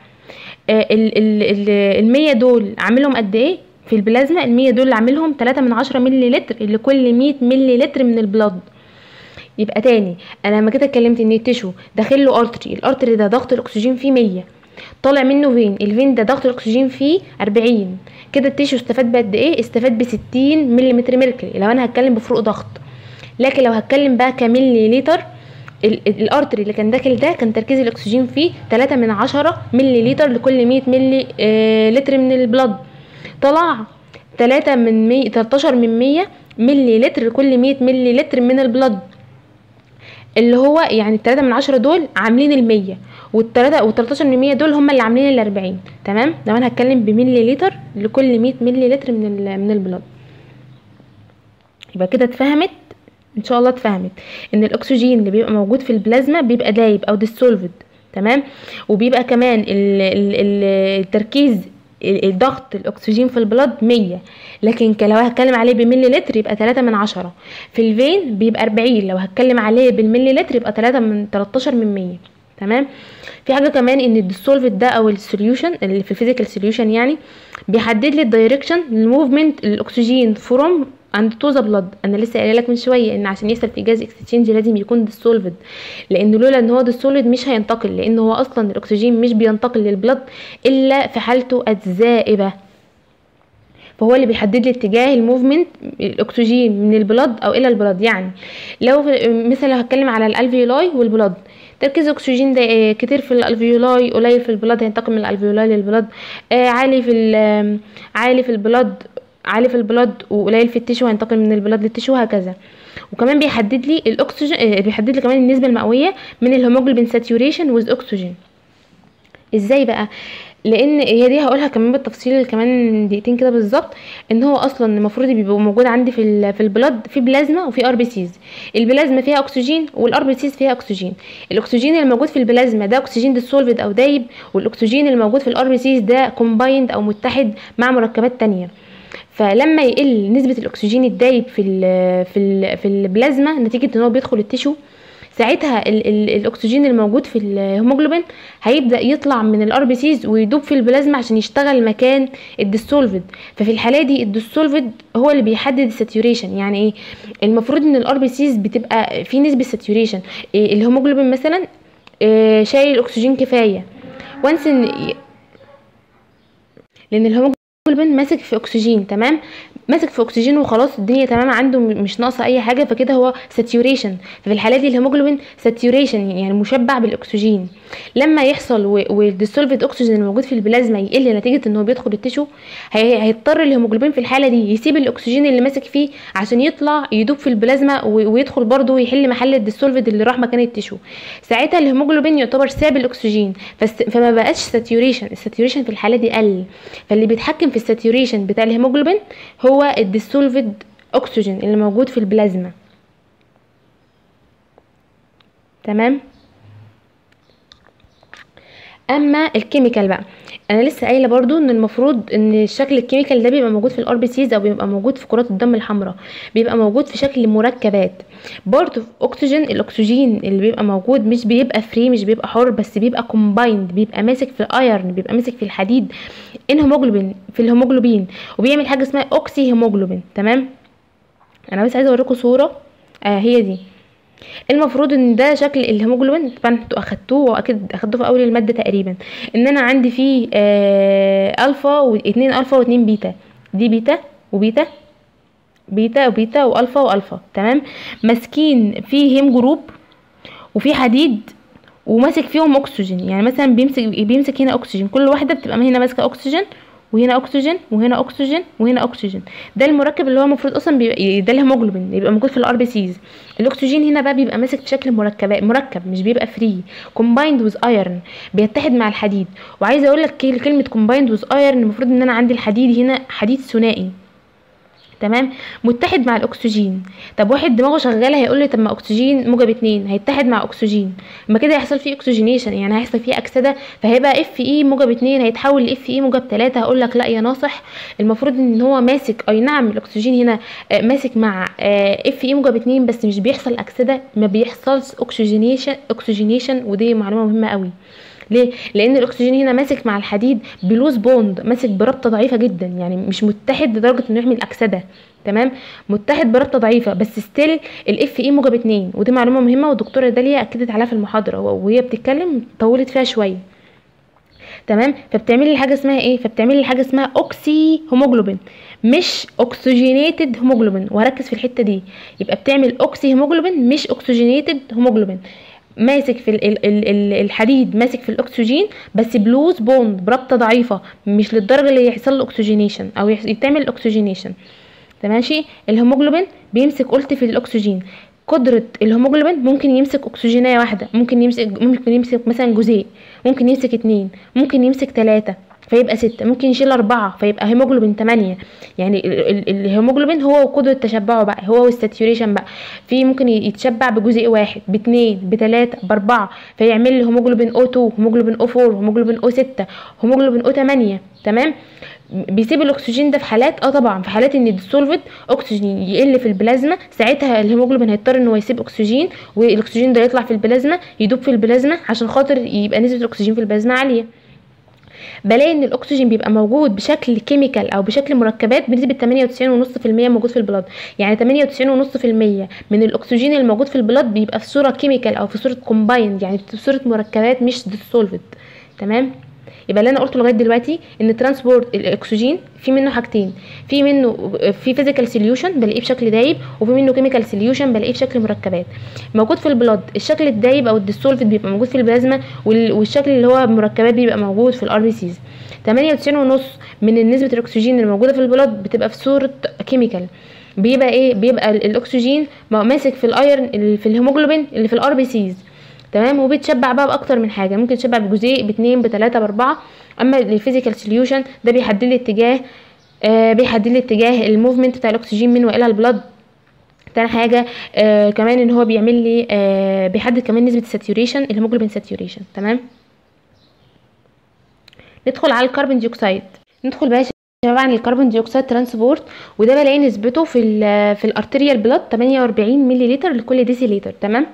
ال100 دول عاملهم قد ايه في البلازما؟ ال100 دول عاملهم 3/10 ملي لتر لكل 100 ملي لتر من البلاد. يبقى تاني، انا لما كده اتكلمت ان التيشو داخل له ارتري، الارتري ده ضغط الاكسجين فيه 100، طالع منه فين، الفين ده ضغط الاكسجين فيه 40، كده التيشو استفاد بقد ايه؟ استفاد ب60 ملم ميركوري لو انا هتكلم بفروق ضغط. لكن لو هتكلم بقى كملي لتر، الارتري اللي كان داخل ده كان تركيز الاكسجين فيه 3/10 ملي لتر لكل 100 ملي لتر من البلد، طلع 13/100 ملي لتر لكل 100 ملي لتر من البلد، اللي هو يعني 3/10 دول عاملين ال100، وال13/100 دول هم اللي عاملين ال40. تمام؟ لو انا هتكلم بملي لتر لكل 100 ملي لتر من البلد. يبقى كده اتفهمت ان شاء الله، اتفهمت ان الاكسجين اللي بيبقى موجود في البلازما بيبقى دايب او ديسولفد. تمام؟ وبيبقى كمان التركيز الضغط الاكسجين في البلد 100، لكن لو هتكلم عليه بملي لتر يبقى 3/10. في الفين بيبقى 40، لو هتكلم عليه بالملي لتر يبقى 13/100. تمام؟ في حاجه كمان ان الديسولفد ده او السوليوشن اللي في الفيزيكال سوليوشن يعني بيحدد لي الدايركشن الموفمنت الاكسجين فروم اند تو ذا بلاد. انا لسه قايله لك من شويه ان عشان يحصل في جاز اكستشينج لازم يكون ديسولفد، لان لولا ان هو ديسولفد مش هينتقل، لان هو اصلا الاكسجين مش بينتقل للبلاد الا في حالته الذائبه، فهو اللي بيحدد لي اتجاه الموفمنت الاكسجين من البلاد او الى البلاد. يعني لو مثلا لو هتكلم على الالفيولاي والبلاد، تركيز الاكسجين ده كتير في الالفيولاي، قليل في البلاد، هينتقل من الالفيولاي للبلاد. عالي في البلاد وقليل في التيشو، هينتقل من البلاد للتيشو، هكذا. وكمان بيحدد لي الاكسجين، بيحدد لي كمان النسبه المئويه من الهيموجلوبين ساتوريشن ويز اكسجين. ازاي بقى؟ لان هي دي هقولها كمان بالتفصيل كمان دقيقتين كده بالظبط. ان هو اصلا المفروض بيبقى موجود عندي في البلد في بلازما وفي ار بي سيز. البلازما فيها اكسجين والار بي سيز فيها اكسجين. الاكسجين اللي موجود في البلازما ده اكسجين ديسولفد او دايب، والاكسجين اللي موجود في الار بي سيز ده كومبايند او متحد مع مركبات تانية. فلما يقل نسبه الاكسجين الدايب في البلازما نتيجه ان هو بيدخل التيشو، ساعتها الاكسجين الموجود في الهيموجلوبين هيبدا يطلع من الار بي سيز ويدوب في البلازما عشان يشتغل مكان الديسولفد. ففي الحاله دي الديسولفد هو اللي بيحدد الساتوريشن. يعني ايه؟ المفروض ان الار بي سيز بتبقى في نسبه ساتوريشن، الهيموجلوبين مثلا شايل اكسجين كفايه، وانس لان الهيموجلوبين ماسك في اكسجين. تمام؟ ماسك في اكسجين وخلاص، الدنيا تمام عنده، مش ناقصه اي حاجه، فكده هو ساتوريشن. ففي الحالات دي الهيموجلوبين ساتوريشن يعني مشبع بالاكسجين. لما يحصل والديسولفد اكسجين الموجود في البلازما يقل نتيجه ان هو بيدخل التيشو، هيضطر الهيموجلوبين في الحاله دي يسيب الاكسجين اللي ماسك فيه عشان يطلع يدوب في البلازما ويدخل برده يحل محل الديسولفد اللي راح مكان التيشو. ساعتها الهيموجلوبين يعتبر ساب الاكسجين، فما بقاش ساتوريشن. الساتوريشن في الحاله دي قل. فاللي بيتحكم في الساتوريشن بتاع الهيموجلوبين هو الديسولفد اكسجين اللي موجود في البلازما. تمام؟ اما الكيميكال بقى، انا لسه قايله برضو ان المفروض ان الشكل الكيميكال ده بيبقى موجود في الار بي سيز او بيبقى موجود في كرات الدم الحمراء، بيبقى موجود في شكل مركبات. برضو اكسجين، الاكسجين اللي بيبقى موجود مش بيبقى فري، مش بيبقى حر، بس بيبقى كومبايند، بيبقى ماسك في الايرن، بيبقى ماسك في الحديد هيموجلوبين في الهيموجلوبين، وبيعمل حاجه اسمها اوكسي هيموجلوبين. تمام؟ انا بس عايزه اوريكم صوره. هي دي. المفروض ان ده شكل الهيموجلوبين. طبعا انتوا اخدتوه واكيد اخدتوه في اول الماده تقريبا، ان انا عندي فيه الفا واتنين الفا واتنين بيتا، دي بيتا وبيتا، بيتا وبيتا والفا والفا. تمام؟ ماسكين فيه هيم جروب وفي حديد وماسك فيهم اكسجين. يعني مثلا بيمسك هنا اكسجين، كل واحده بتبقى هنا ماسكه اكسجين وهنا اكسجين وهنا اكسجين وهنا اكسجين. ده المركب اللي هو المفروض اصلا ده الهيموجلوبين يبقى موجود في الار بي سيز. الاكسجين هنا بقى بيبقى ماسك في شكل مركب، مش بيبقى فري، كومبايند ويز ايرن، بيتحد مع الحديد. وعايزه اقول لك كلمه كومبايند ويز ايرن، المفروض ان انا عندي الحديد هنا حديد ثنائي، تمام. متحد مع الاكسجين. طب واحد دماغه شغاله هيقول لي طب ما اكسجين موجب 2 هيتحد مع اكسجين، اما كده هيحصل فيه اكسجينيشن، يعني هيحصل فيه اكسده، فهيبقى اف اي موجب 2 هيتحول لاف اي موجب 3. هقول لك لا يا ناصح، المفروض ان هو ماسك، اي نعم الاكسجين هنا ماسك مع اف اي موجب 2 بس مش بيحصل اكسده، ما بيحصلش اكسجينيشن. ودي معلومه مهمه قوي. ليه؟ لان الاكسجين هنا ماسك مع الحديد بلوز بوند، ماسك بربطه ضعيفه جدا، يعني مش متحد لدرجه انه يعمل اكسده. تمام. متحد بربطه ضعيفه بس ستيل الاف اي موجب 2. ودي معلومه مهمه والدكتوره داليا اكدت عليها في المحاضره وهي بتتكلم، طولت فيها شويه. تمام. فبتعمل لي حاجه اسمها ايه؟ فبتعمل لي حاجه اسمها اوكسي هيموجلوبين مش اوكسجينيتد هيموجلوبين، وهركز في الحته دي. يبقى بتعمل اوكسي هيموجلوبين مش اوكسجينيتد هيموجلوبين، ماسك في الحديد، ماسك في الاكسجين بس بلوز بوند، بربطه ضعيفه، مش للدرجه اللي يحصل له اكسجينيشن او يتعمل اكسجينيشن. ماشي. الهيموجلوبين بيمسك، قلت في الاكسجين قدرة الهيموجلوبين ممكن يمسك اكسجينية واحدة، ممكن يمسك مثلا جزيء، ممكن يمسك 2، ممكن يمسك 3 فيبقى 6، ممكن يشيل 4 فيبقى هيموجلوبين 8. يعني الهيموجلوبين هو وقدرة تشبعه بقى، هو والساتيوريشن بقى. في ممكن يتشبع بجزيء واحد، ب2، ب3، ب4 فيعمل لي هيموجلوبين O2، هيموجلوبين O4، هيموجلوبين O6، هيموجلوبين O8. تمام. بيسيب الاكسجين ده في حالات، طبعا في حالات ان الديسولفد اكسجين يقل في البلازما، ساعتها الهيموجلوبين هيضطر ان هو يسيب اكسجين، والاكسجين ده يطلع في البلازما يدوب في البلازما عشان خاطر يبقى نسبه الاكسجين في البلازما عاليه. بلاقي ان الاكسجين بيبقى موجود بشكل كيميكال او بشكل مركبات بنسبه 98.5% موجود في البلاد. يعني 98.5% من الاكسجين اللي موجود في البلاد بيبقى في صوره كيميكال او في صوره كومبايند، يعني في صوره مركبات مش ديسولفد. تمام. يبقى اللي انا قلته لغايه دلوقتي ان ترانسبورت الاكسجين في منه حاجتين، في منه في فيزيكال سوليوشن بلاقيه بشكل دايب، وفي منه كيميكال سوليوشن بلاقيه بشكل مركبات. موجود في البلاد الشكل الدايب او الديسولفد بيبقى موجود في البلازما، والشكل اللي هو مركبات بيبقى موجود في الار بي سيز. 98.5 من نسبه الاكسجين اللي موجوده في البلاد بتبقى في صوره كيميكال. بيبقى ايه؟ بيبقى الاكسجين ماسك في الايرن في الهيموجلوبين اللي في الار بي سيز. تمام. وبيتشبع بقى باكتر من حاجه، ممكن يتشبع بجزيء، ب2، ب3، ب4. اما الفيزيكال سوليوشن ده بيحدد لي اتجاه الموفمنت بتاع الاكسجين من والى البلد. تاني حاجه كمان ان هو بيعمل لي بيحدد كمان نسبه الساتيوريشن، الهيموجلوبين ساتيوريشن. تمام. ندخل على الكربون ديوكسيد. ندخل بقى شباب عن الكربون ديوكسيد ترانسبورت، وده بلاقي نسبته في الارتريال بلاد 48 ملي لتر لكل ديسيليتر. تمام.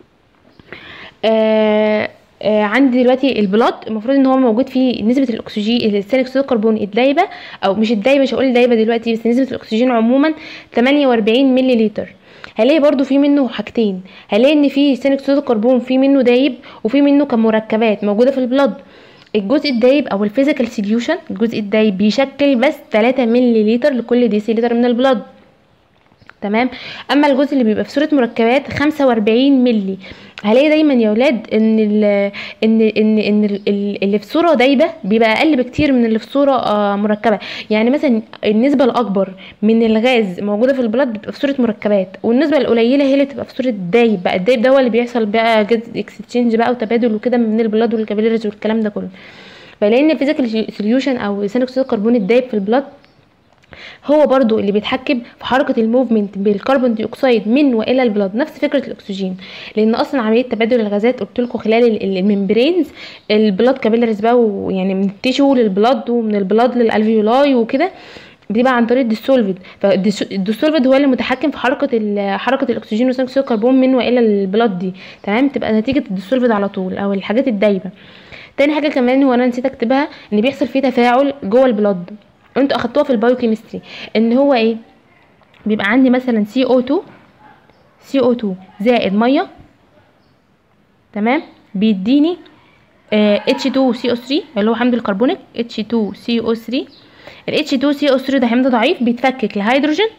عندي دلوقتي البلاد المفروض ان هو موجود فيه نسبه الاكسجين، ثاني اكسيد الكربون الدايبه، او مش الدايبه، مش هقول الدايبه دلوقتي، بس نسبه الاكسجين عموما 48 ملي لتر. هلاقي برضو في منه حاجتين، هلاقي ان في ثاني اكسيد الكربون في منه دايب وفي منه كمركبات موجوده في البلاد. الجزء الدايب او الفيزيكال سوليوشن، الجزء الدايب بيشكل بس 3 ملي لتر لكل ديسيلتر من البلاد. تمام. اما الجزء اللي بيبقى في صوره مركبات 45 ملي. هلاقي دايما يا ولاد ان اللي في صوره دايبه بيبقى اقل بكتير من اللي في صوره مركبه. يعني مثلا النسبه الاكبر من الغاز موجوده في البلاد بتبقى في صوره مركبات، والنسبه القليله هي اللي بتبقى في صوره دايب. بقى الدايب ده هو اللي بيحصل بقى جاز اكستشينج بقى وتبادل وكده من البلاد والكابيلاريز والكلام ده كله. فلاقي ان الفيزيكال سوليوشن او ثاني اكسيد الكربون الدايب في البلاد هو برضو اللي بيتحكم في حركه الموفمنت بالكربون ديوكسيد من والى البلاد، نفس فكره الاكسجين. لان اصلا عمليه تبادل الغازات قلت لكم خلال الممبرينز، البلاد كابيلاريز بقى، ويعني من التيشو للبلاد ومن البلاد للالفيولاي وكده، بيبقى عن طريق الديسولفد. فالديسولفد هو اللي متحكم في حركه الاكسجين وثاني اكسيد الكربون من والى البلاد دي. تمام. تبقى نتيجه الديسولفد على طول او الحاجات الدايبه. تاني حاجه كمان هو انا نسيت اكتبها، ان بيحصل فيه تفاعل جوه البلاد، انتوا اخدتوها في البايوكيمستري، ان هو ايه؟ بيبقى عندي مثلا CO2 زائد ميه. تمام. بيديني H2CO3 اللي هو حمض الكربونيك. H2CO3 ال H2CO3 ده حمض ضعيف بيتفكك لهيدروجين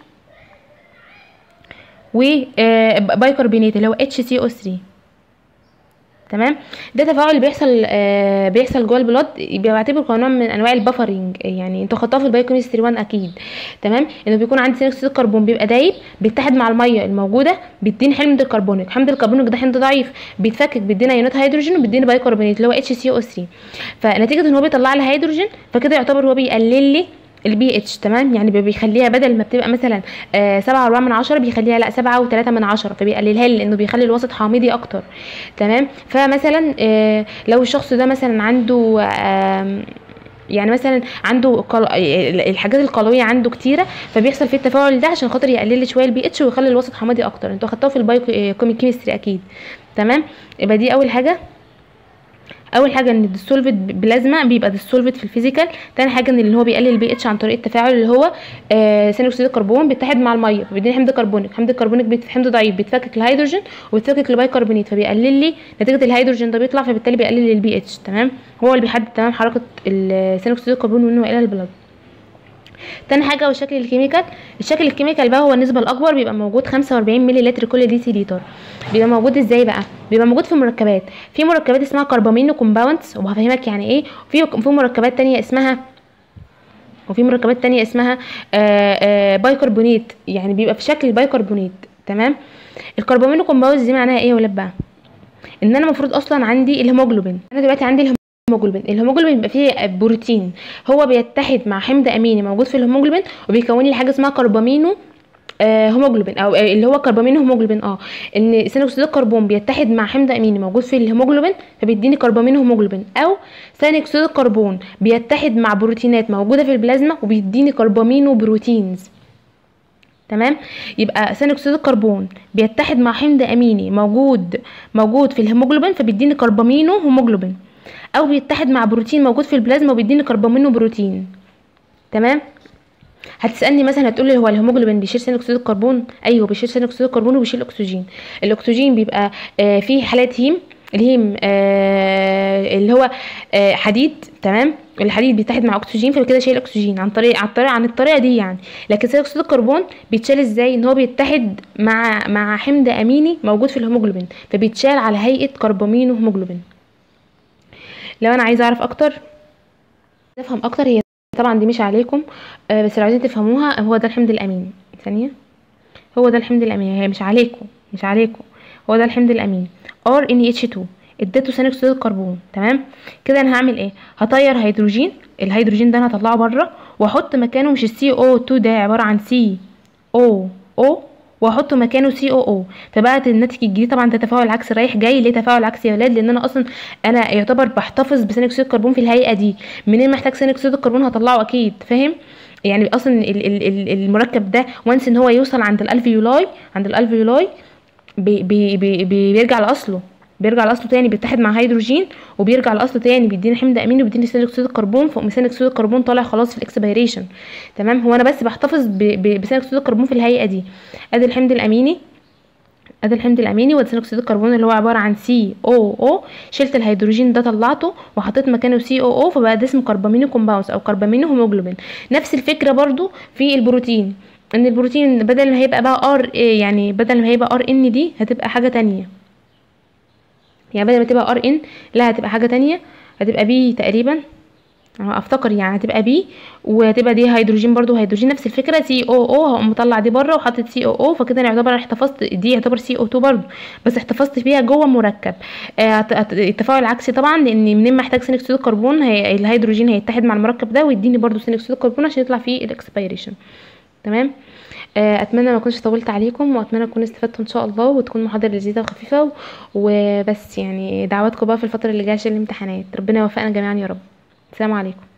وبايكربونات اللي هو HCO3. تمام. ده تفاعل بيحصل جوه البلاد، بعتبره كنوع من انواع البفرنج. يعني انتوا خدتوها في البايوكيمستري 1 اكيد. تمام. انه بيكون عندي ثاني اكسيد الكربون بيبقى دايب، بيتحد مع الميه الموجوده بيديني حمض الكربونيك. حمض الكربونيك ده حمض ضعيف بيتفكك بيدينا ايونات هيدروجين وبيدينا بايكربونات اللي هو HCO3. فنتيجه ان هو بيطلع لي هيدروجين، فكده يعتبر هو بيقلل لي البي اتش. تمام، يعني بيخليها بدل ما بتبقى مثلا 7.4 بيخليها لا 7.3، فبيقللها لي لانه بيخلي الوسط حامضي اكتر. تمام، فمثلا لو الشخص ده مثلا عنده يعني مثلا عنده الحاجات القلويه عنده كتيره، فبيحصل فيه التفاعل ده عشان خاطر يقلل شويه البي اتش ويخلي الوسط حمضي اكتر. انتوا اخدتوه في البايو كيمستري اكيد. تمام، يبقى دي اول حاجه. اول حاجه ان الديسولفد بلازما بيبقى ديسولفد في الفيزيكال. تاني حاجه ان اللي هو بيقلل البي اتش عن طريق التفاعل اللي هو ثاني اكسيد الكربون بيتحد مع الميه فبيديني حمض كربونيك. حمض الكربونيك حمض ضعيف بيتفكك الهيدروجين وبيتفكك لبايكربونات فبيقلل لي نتيجه الهيدروجين ده بيطلع، فبالتالي بيقلل البي اتش. تمام، هو اللي بيحدد تمام حركه ثاني اكسيد الكربون وانه الى البلاد. تاني حاجه هو الشكل الكيميكال. الشكل الكيميكال بقى هو النسبه الاكبر، بيبقى موجود 45 مللي لتر كل ديسي لتر. بيبقى موجود ازاي بقى؟ بيبقى موجود في مركبات. في مركبات اسمها كربامينو كومباوندز وهفهمك يعني ايه. في مركبات تانية اسمها بايكربونات، يعني بيبقى في شكل البايكربونات. تمام، الكربامينو كومباوندز دي معناها ايه يا ولاد بقى؟ ان انا المفروض اصلا عندي الهيموجلوبين. انا دلوقتي عندي الهيموجلوبين بيبقى فيه بروتين، هو بيتحد مع حمض اميني موجود في الهيموجلوبين وبيكون لي حاجه اسمها كربامينو هيموجلوبين، او اللي هو كربامينو هيموجلوبين. ان ثاني اكسيد الكربون بيتحد مع حمض اميني موجود في الهيموجلوبين فبيديني كربامينو هيموجلوبين، او ثاني اكسيد الكربون بيتحد مع بروتينات موجوده في البلازما وبيديني كربامينو بروتينز. تمام، يبقى ثاني اكسيد الكربون بيتحد مع حمض اميني موجود في الهيموجلوبين فبيديني كربامينو هيموجلوبين، او بيتحد مع بروتين موجود في البلازما وبيديني كربامينو بروتين. تمام، هتسالني مثلا هتقولي هو الهيموجلوبين بيشيل ثاني اكسيد الكربون؟ ايوه بيشيل ثاني اكسيد الكربون وبيشيل اكسجين. الاكسجين بيبقى في حالات هيم، الهيم اللي هو حديد. تمام، الحديد بيتحد مع اكسجين فكده شايل اكسجين عن الطريقه دي يعني. لكن ثاني اكسيد الكربون بيتشال ازاي؟ ان هو بيتحد مع حمض اميني موجود في الهيموجلوبين فبيتشال على هيئه كربامينو هيموجلوبين. لو انا عايزه اعرف اكتر نفهم اكتر، هي طبعا دي مش عليكم بس لو عايزين تفهموها، هو ده الحمض الامين. ثانيه، هو ده الحمض الامين، هي مش عليكم، هو ده الحمض الامين RNH2 اديته ثاني اكسيد الكربون. تمام، كده انا هعمل ايه؟ هطير هيدروجين، الهيدروجين ده انا هطلعه بره واحط مكانه مش CO2 ده عباره عن COO واحط مكانه COO، فبقت الناتج الجديد طبعا ده تفاعل عكسي رايح جاي. ليه تفاعل عكسي يا ولاد؟ لان انا اصلا يعتبر بحتفظ بثاني اكسيد الكربون في الهيئه دي. منين محتاج ثاني اكسيد الكربون هطلعه اكيد، فاهم؟ يعني اصلا المركب ده وانس ان هو يوصل عند الالفيولاي بيرجع لاصله، تاني بيتحد مع هيدروجين وبيرجع لاصله تاني بيديني حمض اميني وبيديني ثاني اكسيد الكربون، فوق ثاني اكسيد الكربون طالع خلاص في الاكسبيريشن. تمام، هو انا بس بحتفظ بثاني اكسيد الكربون في الهيئه دي. ادي الحمض الاميني وادي ثاني اكسيد الكربون اللي هو عباره عن COO. شلت الهيدروجين ده طلعته وحطيت مكانه COO فبقى ده اسمه كربامينو كومباوندز او كربامينو هيموجلوبين. نفس الفكره برضو في البروتين، ان البروتين بدل ما هيبقى بقى يعني بدل ما هيبقى RN دي هتبقى حاجه تانية. يعني بدل ما تبقى RN لا هتبقى حاجه تانية، هتبقى B تقريبا افتكر، يعني هتبقى بي وهتبقى دي هيدروجين برضو هيدروجين نفس الفكره COO. هقوم مطلع دي بره وحطيت COO فكده انا يعتبر احتفظت، دي يعتبر CO2 برضو بس احتفظت فيها جوه مركب. التفاعل العكسي طبعا لان منين ما احتاج ثاني اكسيد الكربون الهيدروجين هيتحد مع المركب ده ويديني برضو ثاني اكسيد الكربون عشان يطلع فيه الاكسبيريشن. تمام، اتمنى ما اكونش طولت عليكم واتمنى اكون استفدتوا ان شاء الله وتكون محاضره لذيذه وخفيفه وبس. يعني دعواتكم بقى في الفتره اللي جايه عشان الامتحانات، ربنا يوفقنا جميعا يا رب. السلام عليكم.